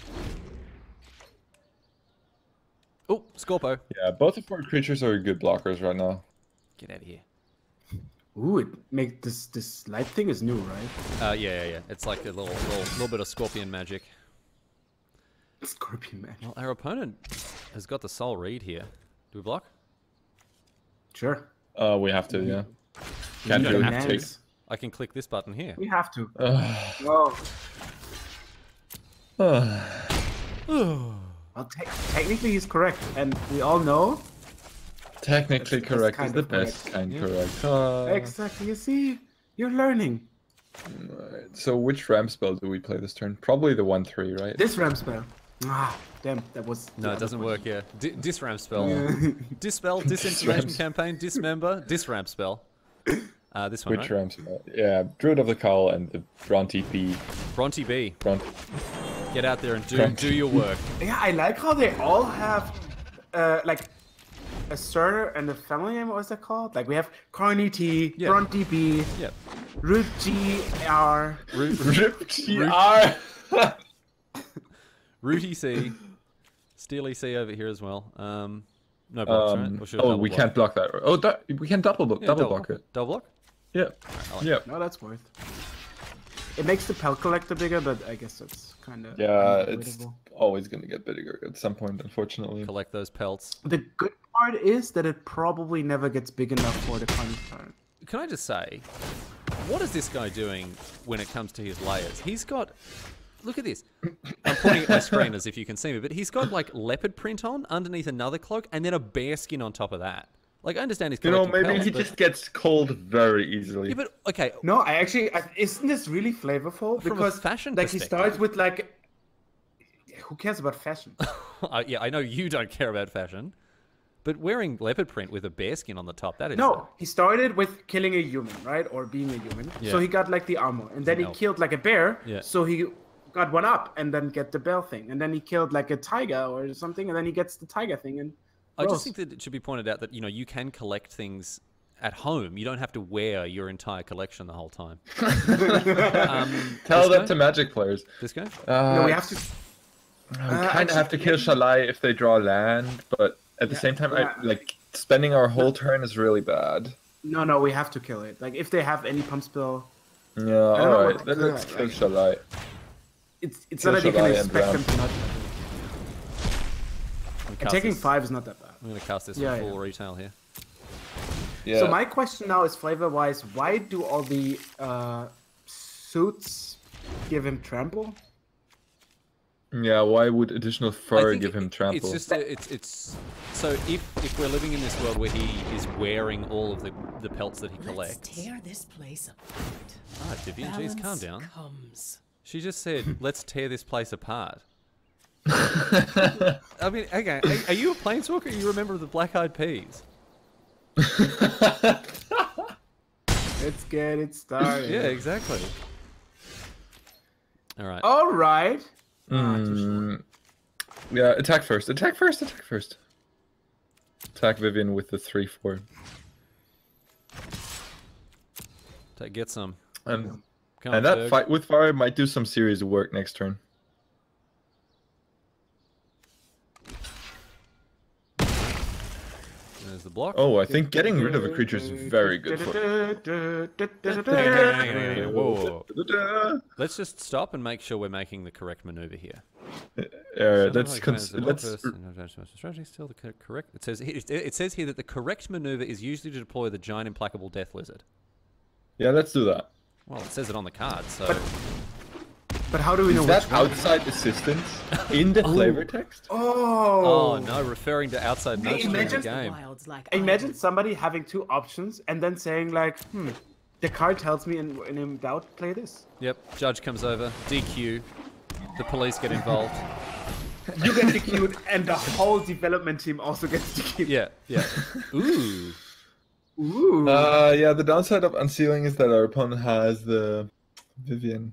Oh, Scorpo. Yeah, both of our creatures are good blockers right now. Get out of here. Ooh, it make this this light thing is new, right? Uh, yeah, yeah, yeah. It's like a little, little, little bit of Scorpion magic. Scorpion man. Well, our opponent has got the Soul Read here. Do we block? Sure. Uh, we have to, yeah. Can't We really have take... to. I can click this button here. We have to. Ugh. Well, Ugh. well te technically he's correct, and we all know. Technically That's- that's correct kind is the of correct. best kind Yeah. correct. Uh, Exactly. You see, you're learning. Right. So which ramp spell do we play this turn? Probably the one three, right? This ramp spell. Ah, damn, that was. No, the it other doesn't one. work, yeah. D disramp spell. Yeah. Dispel, disinformation Disramp. campaign, dismember, disramp spell. Uh, this one, Which right? ramp spell? Yeah, Druid of the Cowl and the Bronte B. Bronte B. Bronte. Get out there and do Bronte. do your work. Yeah, I like how they all have, uh, like, a starter and a family name. What was that called? Like we have Carney T, Yeah. Bronte B, Yep. Root G R. Root, Rip G R. Rooty C. Steely C over here as well. Um, no blocks, right? Um, Or should I oh, double we block? can't block that. Oh, that, we can double block, Yeah, double block it. Double block? Yeah, I like yeah, No, that's worth. It makes the Pel collector bigger, but I guess that's kind of. yeah. It's always gonna get bigger at some point, unfortunately. Collect those pelts. The good part is that it probably never gets big enough for the Carney turn. Can I just say, what is this guy doing when it comes to his layers? He's got, look at this. I'm pointing at my screen as if you can see me, but he's got like leopard print on underneath another cloak and then a bear skin on top of that. Like, I understand he's You know, collecting maybe pelts, he but- just gets cold very easily. Yeah, but, okay, No, I actually I, isn't this really flavorful? From a Because fashion like he perspective. starts with like. Who cares about fashion? uh, yeah, I know you don't care about fashion, but wearing leopard print with a bear skin on the top, that is... No, he started with killing a human, right? Or being a human. Yeah. So he got like the armor. And then an he elf. killed like a bear. Yeah. So he got one up and then get the bell thing. And then he killed like a tiger or something. And then he gets the tiger thing. And I gross. just think that it should be pointed out that, you know, you can collect things at home. You don't have to wear your entire collection the whole time. um, Tell that Disco? to Magic players. Disco? Uh, No, we have to. We Uh, kind of actually, have to kill Shalai if they draw land, but at the Yeah, same time, yeah. I, like spending our whole turn is really bad. No, no, we have to kill it. Like if they have any pump spell, Yeah, don't know all right. what Then to let's do, kill like- Shalai. it's it's Kill not that you can Shalai and expect them Ram. to not. I'm And taking this, five is not that bad. I'm going to cast this Yeah, for full yeah. retail here. Yeah. So my question now is flavor-wise, why do all the uh, suits give him trample? Yeah. Why would additional I fur think give him it- trample? It's just, a- it's, it's, so if, if we're living in this world where he is wearing all of the, the pelts that he Let's collects. tear this place apart. Ah, Vivian, geez, calm Balance down. Comes. She just said, "Let's tear this place apart." I mean, okay, are, are you a planeswalker? Or you remember the Black Eyed Peas? Let's get it started. Yeah, exactly. All right. All right. Mm, yeah, attack first. Attack first. Attack first. Attack Vivian with the three four. To get some. And, Come and on, that Berg. fight with fire might do some serious work next turn. There's the block. Oh, I think getting rid of a creature is very good for Whoa, whoa, whoa. Let's just stop and make sure we're making the correct maneuver here. Uh, let's cons let's Still the correct. It says it, it says here that the correct maneuver is usually to deploy the giant implacable death lizard. yeah, let's do that. Well, it says it on the card, so. But, but how do we know Is which that one? outside assistance in the flavor text? Oh. Oh no, referring to outside notes during the imagine- game. Imagine somebody having two options and then saying like, hmm, the card tells me in, in, in doubt, play this. Yep, judge comes over, D Q, the police get involved. You get D Q'd and the whole development team also gets D Q'd. Yeah, yeah. Ooh. Ooh. Uh, yeah, the downside of Unsealing is that our opponent has the Vivian.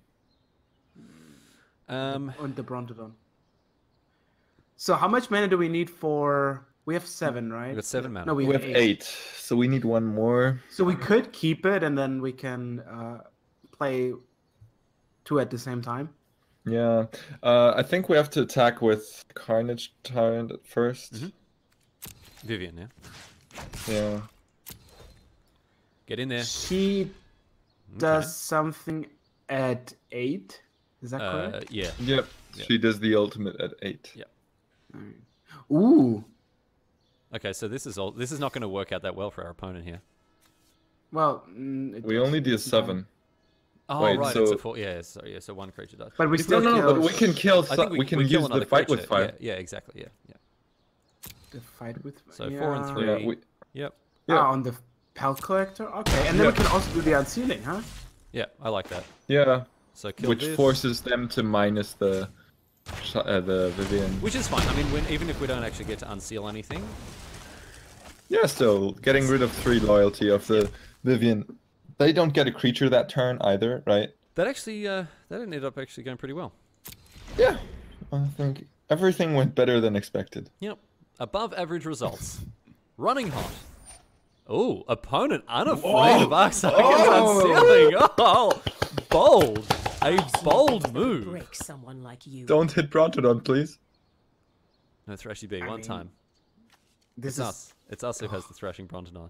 Um, And the Brontodon. So how much mana do we need for... We have seven, right? we got seven mana. No, we, We have, have eight. eight, so we need one more. So we could keep it and then we can uh, play two at the same time. Yeah, uh, I think we have to attack with Carnage Tyrant at first. Mhm. Vivian, yeah. Yeah. Get in there. She does something at eight. Is that Uh, correct? yeah. Yep. Yep. She does the ultimate at eight. Yep. Alright. Ooh. Okay, so this is all. This is not going to work out that well for our opponent here. Well, mm, it We does only do a at the same time. seven. Oh Wait, right, it's a so- four. Yeah, sorry, yeah. So one creature does. But we No, still no, no, kill but we can kill. I Su- think we, we, can we kill use another the fight creature. with fire. Yeah, yeah, exactly. Yeah, yeah. the fight with. So yeah. four and three. Yeah, we, Yep. Yeah. Ah, on the Pal Collector. Okay, and then Yeah. we can also do the Unsealing, huh? Yeah, I like that. yeah, So kill which this, forces them to minus the sh- uh, the Vivian. which is fine. I mean, when, even if we don't actually get to unseal anything, Yeah, still getting rid of three loyalty of the Vivian. They don't get a creature that turn either, right? that actually uh, that ended up actually going pretty well. Yeah, I think everything went better than expected. Yep. Above average results. Running hot. Oh, opponent unafraid of Arcsight against Unsealing. Oh, bold. A bold move. Break someone like you. Don't hit Brontodon, please. No, Thrashy B, I one mean, time. This It's is us. It's us who has the Thrashing Brontodon.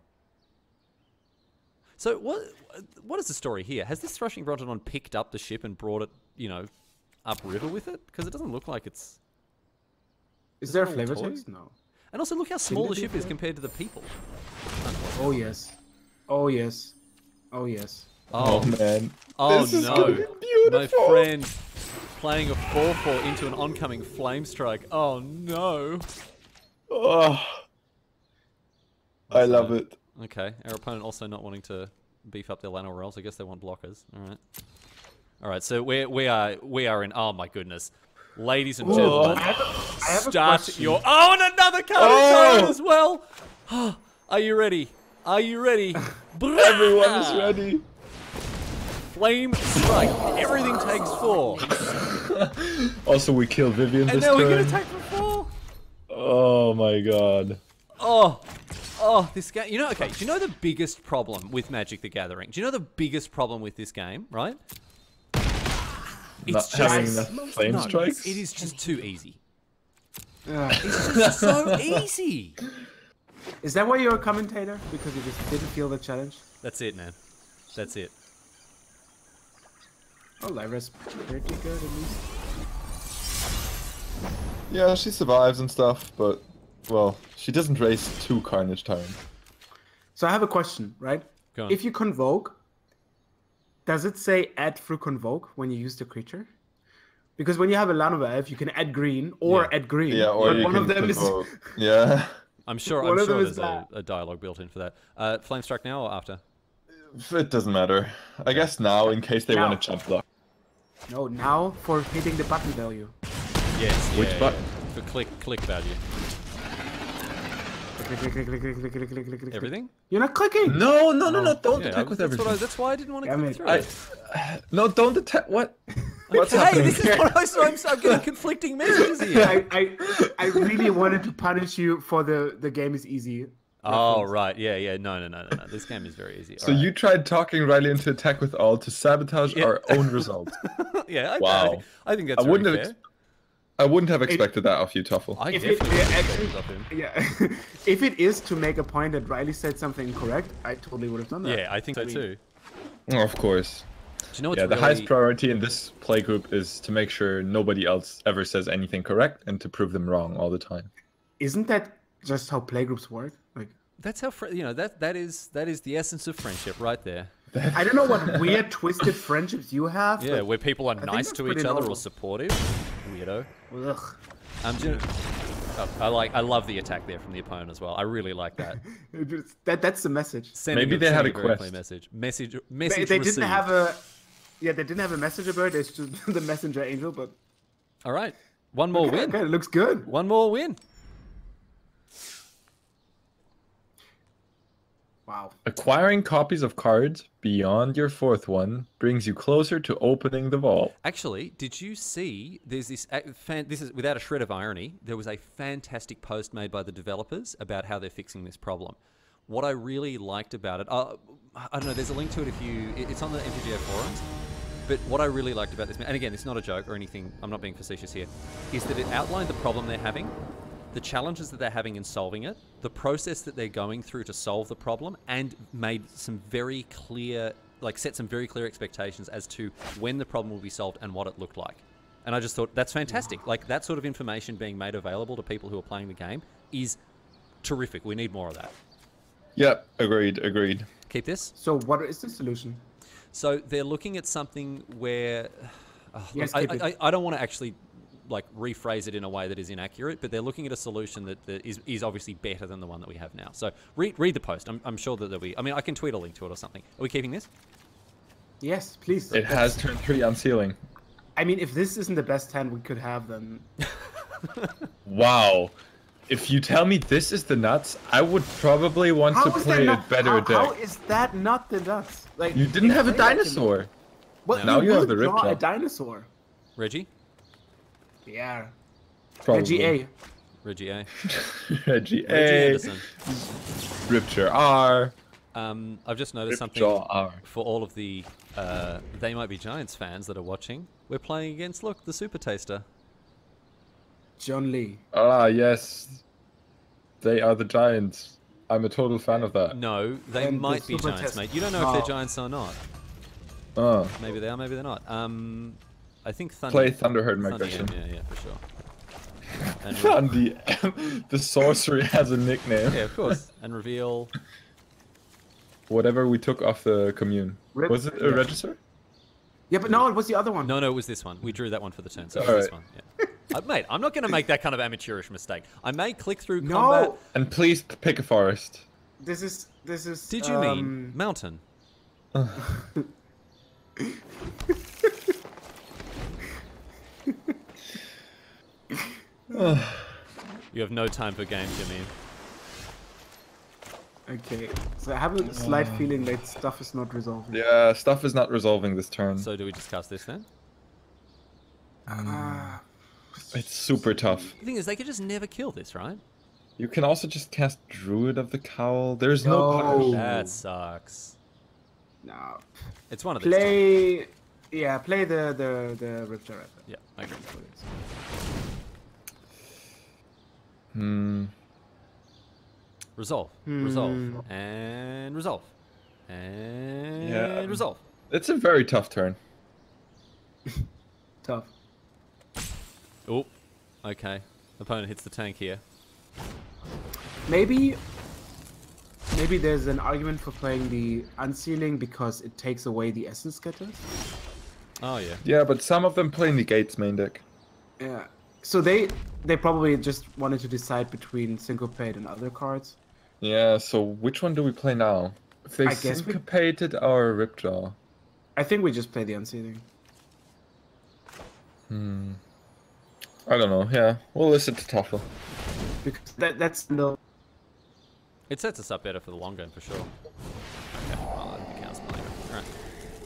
So what what is the story here? Has this Thrashing Brontodon picked up the ship and brought it, you know, upriver with it? Because it doesn't look like it's... Is there a it all flavor toy? text? No. And also look how small the it be ship is a- compared to the people. Oh yes. Oh yes. Oh yes. Oh, man. Oh This is no. gonna be My beautiful. friend playing a four four into an oncoming flame strike. Oh no. Oh, I love it. Okay, our opponent also not wanting to beef up their Llanowar rolls. I guess they want blockers. All right. All right, so we we are we are in. Oh my goodness, ladies and gentlemen, I have a, I have a start question. your. Oh, and another card Oh! oh! as well. Are you ready? Are you ready? Everyone is ready. Flame strike. Everything takes four. Also, we kill Vivian And this now we turn. can attack for four. Oh my god. Oh, oh, this game. You know, okay. Do you know the biggest problem with Magic: The Gathering? Do you know the biggest problem with this game? Right? Not having enough flame no, strikes? It is just too easy. Ugh. It's just so easy. Is that why you're a commentator? Because you just didn't feel the challenge? That's it, man. That's it. Oh, Lyra's pretty good at least. Yeah, she survives and stuff, but, well, she doesn't raise two Carnage Tyrant. So I have a question, right? Go on. If you convoke, does it say add through convoke when you use the creature? Because when you have a Llanowar elf, you can add green or Yeah. add green. Yeah, or but you one can of them convoke. Yeah. I'm sure. One I'm of them sure is there's a, that. a dialogue built in for that. Uh, flame strike now or after? It doesn't matter. I guess now, in case they Now. want to jump block. No, now for hitting the button value. Yes. Which yeah, button? yeah. For click click value. Click, click, click, click, click, click, click, click, click, click. Everything? You're not clicking. No, no, no, Oh. no! Don't Yeah, attack I- with that's, everything. what I, that's why I didn't want to Damn click it. through I, it. no, don't attack. What? What's Hey, happening? this is what I saw. I'm, I'm getting conflicting messages here. I, I, I really wanted to punish you for the the game is easy. Oh, reference. right. Yeah, yeah. No, no, no, no, no. This game is very easy. So All right. you tried talking Riley into attack with all to sabotage Yeah. our own results. yeah, I, Wow. I, think, I think that's I wouldn't very have. fair. Ex- I wouldn't have expected that of you, Toffel. I If it- definitely yeah, would have actually- expected of him. Yeah. If it is to make a point that Riley said something incorrect, I totally would have done that. Yeah, I think so mean, too. Oh, of course. Do you know what's Yeah, the really... highest priority in this playgroup is to make sure nobody else ever says anything correct and to prove them wrong all the time. Isn't that just how playgroups work? Like, That's how fr- you know that that is that is the essence of friendship right there. I don't know what weird, twisted friendships you have. Yeah, but- where people are think nice that's to pretty each other normal. or supportive. Weirdo. Ugh. Um, do you know- oh, I like I love the attack there from the opponent as well. I really like that. It just- that that's the message. Sending Maybe a, they had sending a very quest. clear message. Message. They, Message they received. didn't have a. Yeah, they didn't have a messenger bird. It's just the messenger angel, but All right, one more okay, win. okay, it looks good. One more win. Wow. Acquiring copies of cards beyond your fourth one brings you closer to opening the vault. Actually, did you see? There's this. uh, Fan, this is without a shred of irony. There was a fantastic post made by the developers about how they're fixing this problem. What I really liked about it, uh, I don't know. There's a link to it if you. it- It's on the M T G O forums. But what I really liked about this, and again, it's not a joke or anything. I'm not being facetious here. Is that it outlined the problem they're having, the challenges that they're having in solving it, the process that they're going through to solve the problem, and made some very clear, like set some very clear expectations as to when the problem will be solved and what it looked like. And I just thought that's fantastic. Like that sort of information being made available to people who are playing the game is terrific. We need more of that. Yep, agreed, agreed. Keep this. So what is the solution? So they're looking at something where oh, Yes, look, keep I, it. I, I don't want to actually like rephrase it in a way that is inaccurate, but they're looking at a solution that, that is, is obviously better than the one that we have now. So read read the post. I'm, I'm sure that there'll be. I mean, I can tweet a link to it or something. Are we keeping this? Yes, please. It has turn three unsealing. I mean, if this isn't the best hand we could have, then Wow. If you tell me this is the nuts, I would probably want to how is that play a not? better how, deck. how is that not the nuts? Like You didn't have a explain that to me. dinosaur. Well, Now you you have would the draw a Ripjaw. dinosaur. Reggie, Yeah. Probably. Reggie A. Reggie A, Reggie Reggie A. Anderson. Ripjaw R. Um, I've just noticed something Ripjaw R. for all of the uh, They Might Be Giants fans that are watching. We're playing against look the Super Taster. John Lee. Ah, yes. They are the Giants. I'm a total fan of that. No, they And the might be Super Giants, Taster. mate. You don't know if Oh. they're Giants or not. Oh, Maybe they are, maybe they're not. Um, I think Thunder. play Thunderherd Thunder Migration. M, yeah, yeah, for sure. And Thundy. The sorcery has a nickname. yeah, of course. And reveal. Whatever we took off the commune. Rip- Was it a yeah. register? Yeah, but no, it was the other one. No, no, it was this one. We drew that one for the turn, so it was All this right. one. Yeah. Uh, mate, I'm not going to make that kind of amateurish mistake. I may click through No. combat. And please p- pick a forest. This is this is. Did you um, mean mountain? You have no time for games, Jamin. Okay, so I have a slight feeling that stuff is not resolved. Yeah, stuff is not resolving this turn. So do we discuss this then? Ah, It's super tough. The thing is, they could just never kill this, right? You can also just cast Druid of the Cowl. There's no, No. punish. That sucks. no. It's one of these. two. Play, yeah, play the the the Ripjaw Raptor. Yeah, I agree. Hmm. Resolve, resolve, and resolve, and Yeah. resolve. It's a very tough turn. Tough. Oh, okay. Opponent hits the tank here. Maybe, maybe there's an argument for playing the Unsealing because it takes away the Essence Getters. Oh yeah. Yeah, but some of them play Negates main deck. Yeah. So they they probably just wanted to decide between Syncopate and other cards. Yeah, so which one do we play now? If they I guess we- syncopated our Ripjaw. I think we just play the Unsealing. Hmm. I don't know. Yeah, we'll listen to Toffel. Because that, that's no. It sets us up better for the long game for sure. Okay, well, the cow's playing. All right.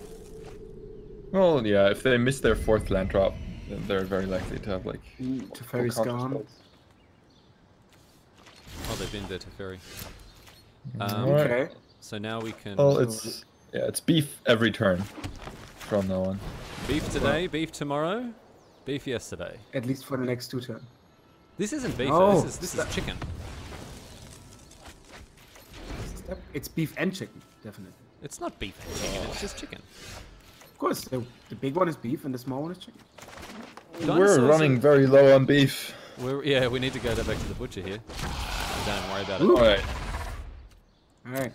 Well, yeah, if they miss their fourth land drop, then they're very likely to have like. Mm, Teferi's gone. Oh, they've been there to Ferry. Um, Okay. So now we can. Well, it's yeah, it's beef every turn from now on. Beef today, beef tomorrow, beef yesterday. At least for the next two turns. This isn't beef. Oh, this is this is chicken. It's beef and chicken, definitely. It's not beef and chicken. It's just chicken. Of course, the, the big one is beef and the small one is chicken. Dinosaurs We're running are- very low on beef. We're, yeah, we need to go back to the butcher here. Don't worry about it. Ooh. All right, All right.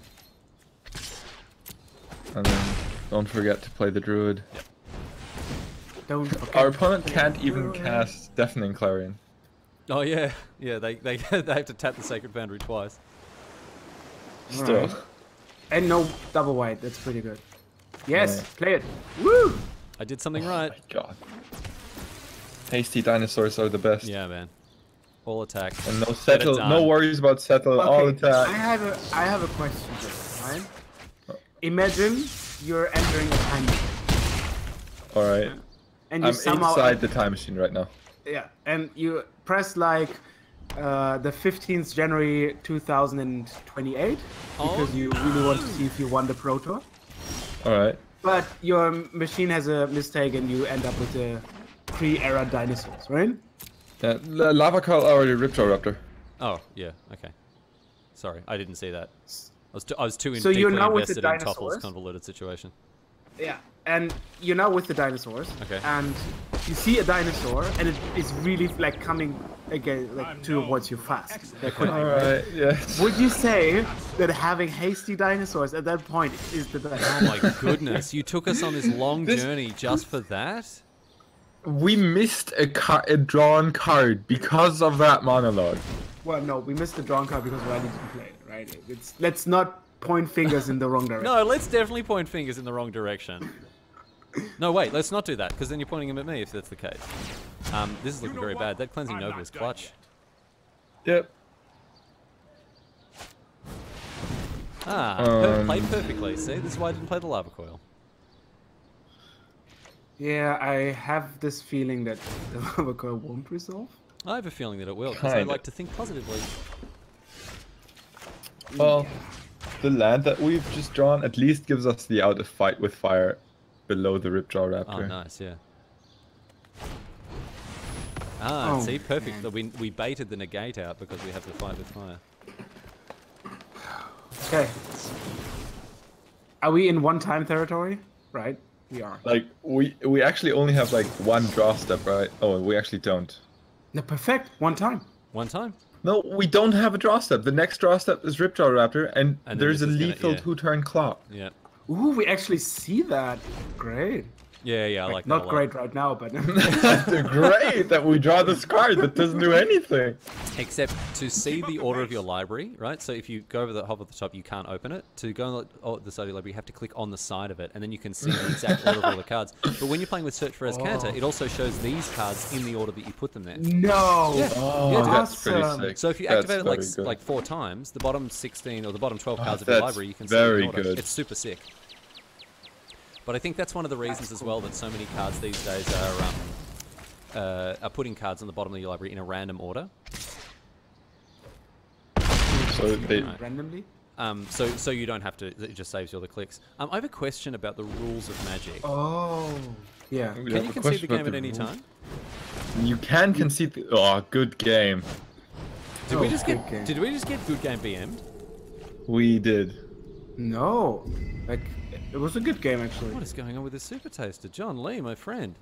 and then don't forget to play the druid. Don't forget. Our opponent can't even cast Deafening Clarion. Oh yeah, yeah. They they they have to tap the Sacred Foundry twice. Still. Alright. And no double white. That's pretty good. Yes, Yeah. play it. Woo! I did something Oh right. my god. Hasty dinosaurs are the best. Yeah, man. All attack. And no Get it settle, done. no worries about settle, all Okay, I attack. have a I have a question for you, right? Imagine you're entering a time machine, Alright. and you I'm somehow inside the time machine right now. yeah, and you press like uh, the fifteenth January two thousand twenty-eight because Oh. you really want to see if you won the Pro Tour. Alright. But your machine has a mistake and you end up with the pre-era dinosaurs, right? Yeah, La- Lava Coil already Ripjaw Raptor. Oh yeah. Okay. Sorry, I didn't see that. I was too, I was too in, So you're deeply now with the invested in Toffel's dinosaurs? convoluted situation. Yeah, and you're now with the dinosaurs. Okay. And you see a dinosaur, and it is really like coming again, like towards you fast. They're quick, right? Alright, yes. Would you say that having hasty dinosaurs at that point is the best? Oh my goodness! You took us on this long This- journey just for that? We missed a, car- a drawn card because of that monologue. Well, no, we missed the drawn card because I needed to play it, right? It's let's not point fingers in the wrong direction. No, let's definitely point fingers in the wrong direction. No, wait, let's not do that, because then you're pointing them at me if that's the case. Um, this is looking very bad. That Cleansing Nova is clutch. Yep. Ah, per- Um, played perfectly. See, this is why I didn't play the Lava Coil. Yeah, I have this feeling that the lava coil won't resolve. I have a feeling that it will, because I Kinda. like to think positively. Well, the land that we've just drawn at least gives us the out of fight with fire below the Ripjaw Raptor. Oh, nice, yeah. Ah, Oh, see, perfect. man. We, we baited the negate out because we have the fight with fire. Okay. Are we in one-time territory? Right, we are. Like, we we actually only have like one draw step, right? Oh, we actually don't. No, perfect. One time. One time? No, we don't have a draw step. The next draw step is Ripjaw Raptor, and, And then there's a this is gonna- lethal yeah. two-turn clock. Yeah. Ooh, we actually see that. Great. Yeah, yeah, I like, Like, that not a lot. great right now, but Great that we draw this card that doesn't do anything. Except to see the order of your library, right? So if you go over the hop at the top, you can't open it. To go on the, oh, the side of your library, you have to click on the side of it, and then you can see the exact order of all the cards. But when you're playing with Search for Azcanta, Oh. it also shows these cards in the order that you put them there. no. Yeah. Oh, Yeah, dude. that's pretty Awesome. sick. So if you That's activate it like very s- good. like four times, the bottom sixteen or the bottom twelve Oh, cards of your that's library, you can see in very order. good. It's super sick. But I think that's one of the reasons as well that so many cards these days are um, uh, are putting cards on the bottom of your library in a random order. So they, Right. Randomly? Um, so so you don't have to. It just saves you all the clicks. Um, I have a question about the rules of Magic. Oh. Yeah. we Can have you a concede question the game about at any rules. time? You can concede. The, oh, good game. Did Oh, we just good get? game. Did we just get good game B M'd? We did. No. Like, it was a good game, actually. What is going on with this super taster, John Lee, my friend?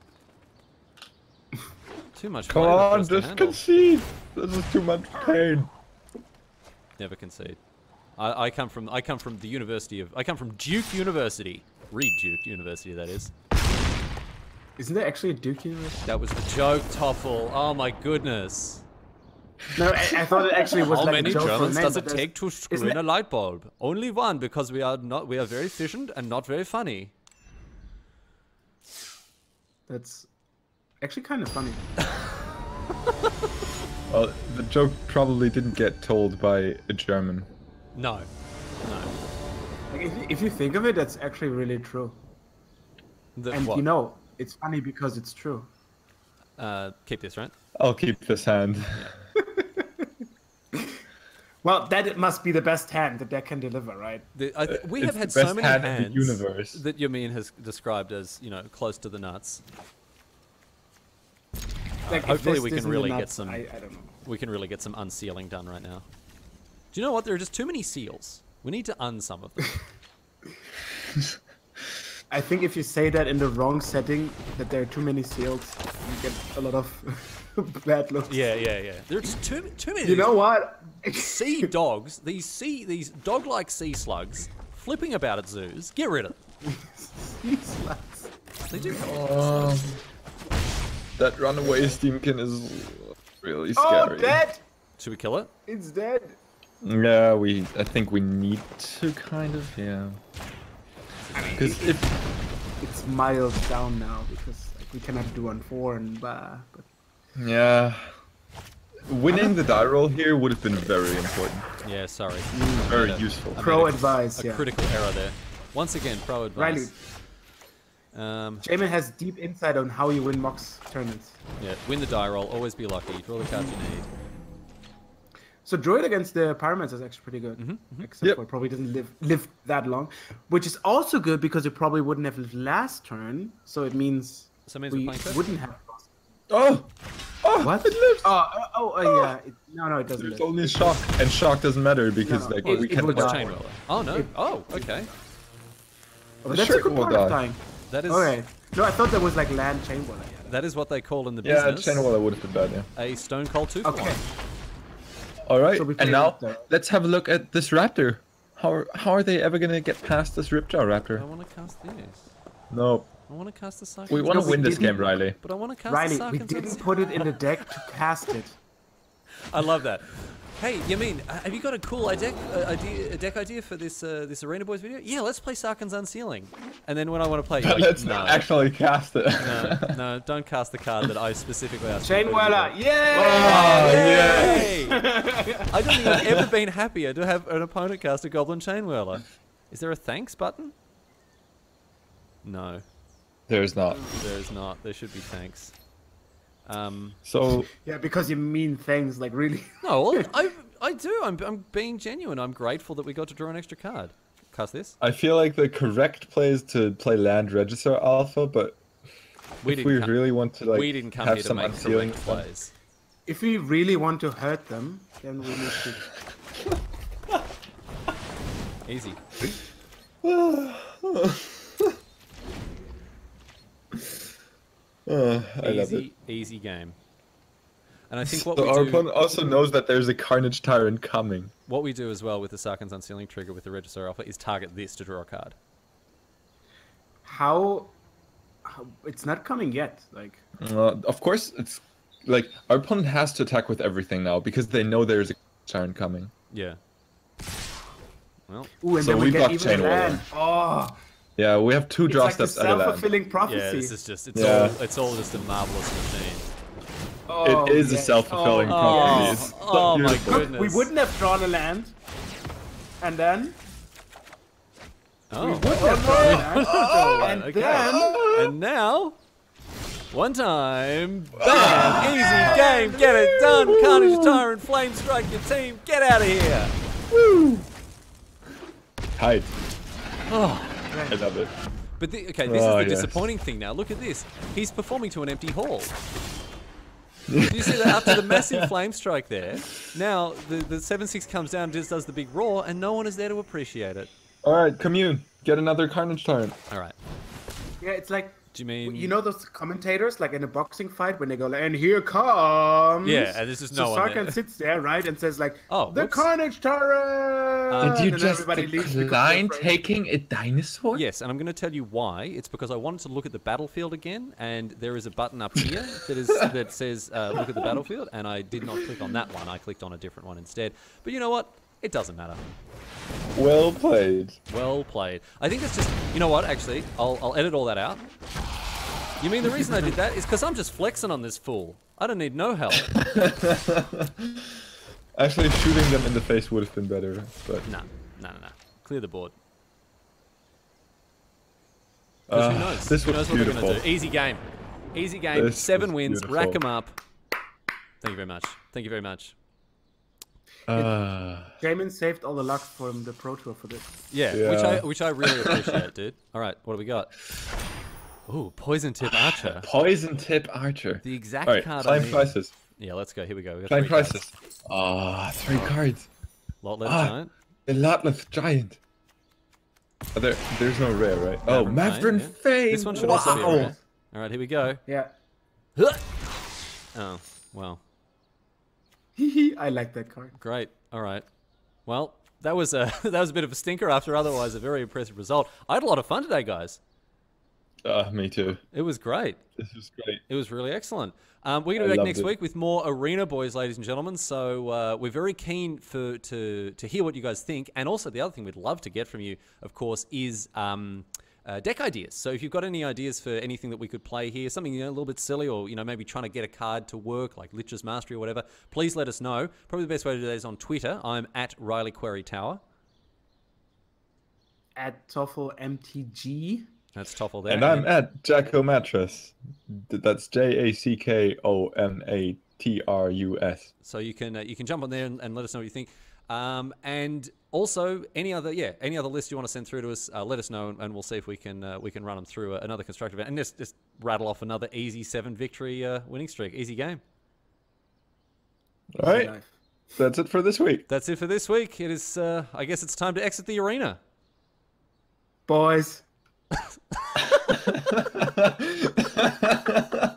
Too much. Come flavor for on, us to just handle. concede. This is too much pain. Never concede. I, I come from I come from the University of I come from Duke University. Reed Duke University, that is. Isn't there actually a Duke University? That was the joke, Toffel. Oh my goodness. No, I, I thought it actually was How like many a joke for Germans men, does but it there's- take to screw isn't in it- a light bulb? Only one, because we are not we are very efficient and not very funny. That's actually kind of funny. Well, the joke probably didn't get told by a German. No. No. Like, if, you, if you think of it, that's actually really true. The, And what? you know, it's funny because it's true. Uh, keep this, right? I'll keep this hand. Well, that must be the best hand the deck can deliver, right? The, I th we It's have the had best so many hand in the hands universe. that Yamin has described as, you know, close to the nuts. Like, if hopefully this we can isn't really the get nuts, some- I, I don't know. We can really get some unsealing done right now. Do you know what? There are just too many seals. We need to un some of them. I think if you say that in the wrong setting, that there are too many seals, you get a lot of bad looks. Yeah, yeah, yeah. There's too too many. You know what? Sea dogs, these sea, these dog-like sea slugs, flipping about at zoos. Get rid of them. Sea slugs. They do. Um, that runaway Steamkin is really Oh, scary. dead! Should we kill it? It's dead. Yeah, we. I think we need to kind of. Yeah. Because if It's miles down now because like, we cannot do on four and blah. But yeah, winning the die roll here would have been very important, Yeah, sorry. very Yeah. useful. I pro made a- advice, A yeah. critical error there. Once again, pro Riley, advice. Um, Jamin has deep insight on how you win Mox tournaments. yeah, win the die roll. Always be lucky. Draw the cards you need. So Druid against the Pyromancer is actually pretty good. Mm-hmm, Except Yep. for it probably doesn't live live that long. Which is also good because it probably wouldn't have lived last turn. So it means So it means we we're playing first? wouldn't have lost. Oh, oh, What? it lives. Oh, oh, oh, oh, yeah. It, no, no, it doesn't There's live. only shock, and shock doesn't matter because no, like it- we it can. would What's die. chain roller? Oh no. Oh, okay. Oh, The that's a shirt good will part of die. dying. That is Okay. No, I thought that was like land chamber. Yeah, that is what they call in the Yeah, business chain wall would have been bad. Yeah. a stone cold two for Okay. one. All right, So we play and now Raptor. let's have a look at this raptor. How are, how are they ever gonna get past this Ripjaw I raptor? want to cast this. No, I want to cast the Sarkhan. we want to we win this didn't- game, Riley. But I want to cast Riley, the we Sarkhan. didn't put it in the deck to cast it. I love that. Hey, Yamin, uh, have you got a cool uh, deck uh, idea, a deck idea for this uh, this Arena Boys video? Yeah, let's play Sarkhan's Unsealing. And then when I want to play, you're like, Let's no, actually cast it. no, no, don't cast the card that I specifically asked. you to Chain put in the Weller, deck. yeah! Oh, Yay! I don't think I've ever been happier to have an opponent cast a Goblin Chain Whirler. Is there a thanks button? No, There's not. there is not. There should be thanks. Um, So Yeah, because you mean things like really. no, well, I I do. I'm I'm being genuine. I'm grateful that we got to draw an extra card. Cast this. I feel like the correct play is to play land register alpha, but We if didn't we come- really want to like we didn't come have here to some make unsealing correct fun. plays. If we really want to hurt them, then we need to. Easy. Uh, I love it. Easy, easy game. And I think what So we our do, opponent also knows that there's a Carnage Tyrant coming. what we do as well with the Sarkhan's Unsealing trigger with the Register Alpha is target this to draw a card. How, how? It's not coming yet. Like. Uh, of course, it's like our opponent has to attack with everything now because they know there's a Tyrant coming. Yeah. Well, Ooh, and So then we, we get block even Chain land. Oh, Yeah, we have two it's draw like the steps out of land. self-fulfilling prophecy. yeah, this is just, it's Yeah. all, it's all just a marvelous machine. Oh, It is a yes. self-fulfilling Oh. prophecy. Oh, It's so oh my beautiful. goodness. We wouldn't have drawn a land, and then Oh. we wouldn't have drawn a land, Oh, and okay. then And now, one time, bam, easy game, get it done. Carnage Tyrant, Flame Strike your team, get out of here. Tight. Oh. I love it. But the, okay, this Oh, is the yes. disappointing thing now. Look at this. He's performing to an empty hall. Do you see that after the massive flame strike there? Now the the seven six comes down, just does the big roar, and no one is there to appreciate it. All right, commune. Get another Carnage Tyrant. All right. yeah, it's like. Do you mean? You know those commentators, like in a boxing fight, when they go, like, and here comes. Yeah, and there's just so no one Sarkhan there. sits there, right, and says, like, Oh, the whoops. Carnage Tyrant! Uh, Did you and just everybody leaves because decline they're afraid. taking a dinosaur? Yes, and I'm going to tell you why. It's because I wanted to look at the battlefield again, and there is a button up here that is that says uh, look at the battlefield, and I did not click on that one. I clicked on a different one instead. But you know what? It doesn't matter. Well played. Well played. I think that's just. You know what? Actually, I'll I'll edit all that out. You mean the reason I did that is because I'm just flexing on this fool. I don't need no help. Actually, shooting them in the face would have been better, but... No, no, no, no. Clear the board. Uh, who knows? This who was knows what beautiful. they're going to do? Easy game. Easy game. This Seven was wins. beautiful. Rack them up. Thank you very much. Thank you very much. Uh, Jamin saved all the luck from the Pro Tour for this. Yeah, Yeah. which I which I really appreciate, dude. All right, what do we got? Ooh, Poison Tip Archer. Poison Tip Archer. The exact Alright, card I claim need. prices. Yeah, let's go. Here we go. We got Claim three cards. prices. Ah, three cards. Lot Letter Ah. Giant. A Lotleth Giant. Oh, there, there's no rare, right? Oh, Maverick Maverick Fane, yeah. Fane. This one should wow. also be a rare. All right, here we go. Yeah. Oh, well, I like that card. great. All right. Well, that was a that was a bit of a stinker after otherwise a very impressive result. I had a lot of fun today, guys. Uh, me too. It was great. This was great. It was really excellent. Um, we're going to I be back loved next it. week with more Arena Boys, ladies and gentlemen. So uh, we're very keen for to to hear what you guys think. And also the other thing we'd love to get from you, of course, is um, uh, deck ideas. So if you've got any ideas for anything that we could play here, something you know a little bit silly, or you know maybe trying to get a card to work, like Lich's Mastery or whatever, please let us know. Probably the best way to do that is on Twitter. I'm at Riley Query Tower. At Toffel M T G. That's Toffel there. And I'm at Jacko Mattress. Th- That's J A C K O M A T R U S. So you can uh, you can jump on there and, and let us know what you think. Um, and also any other yeah any other list you want to send through to us, uh, let us know, and, and we'll see if we can uh, we can run them through uh, another constructive event and just just rattle off another easy seven victory uh, winning streak. Easy game. All right. Life. That's it for this week. That's it for this week. It is uh, I guess it's time to exit the arena. Boys.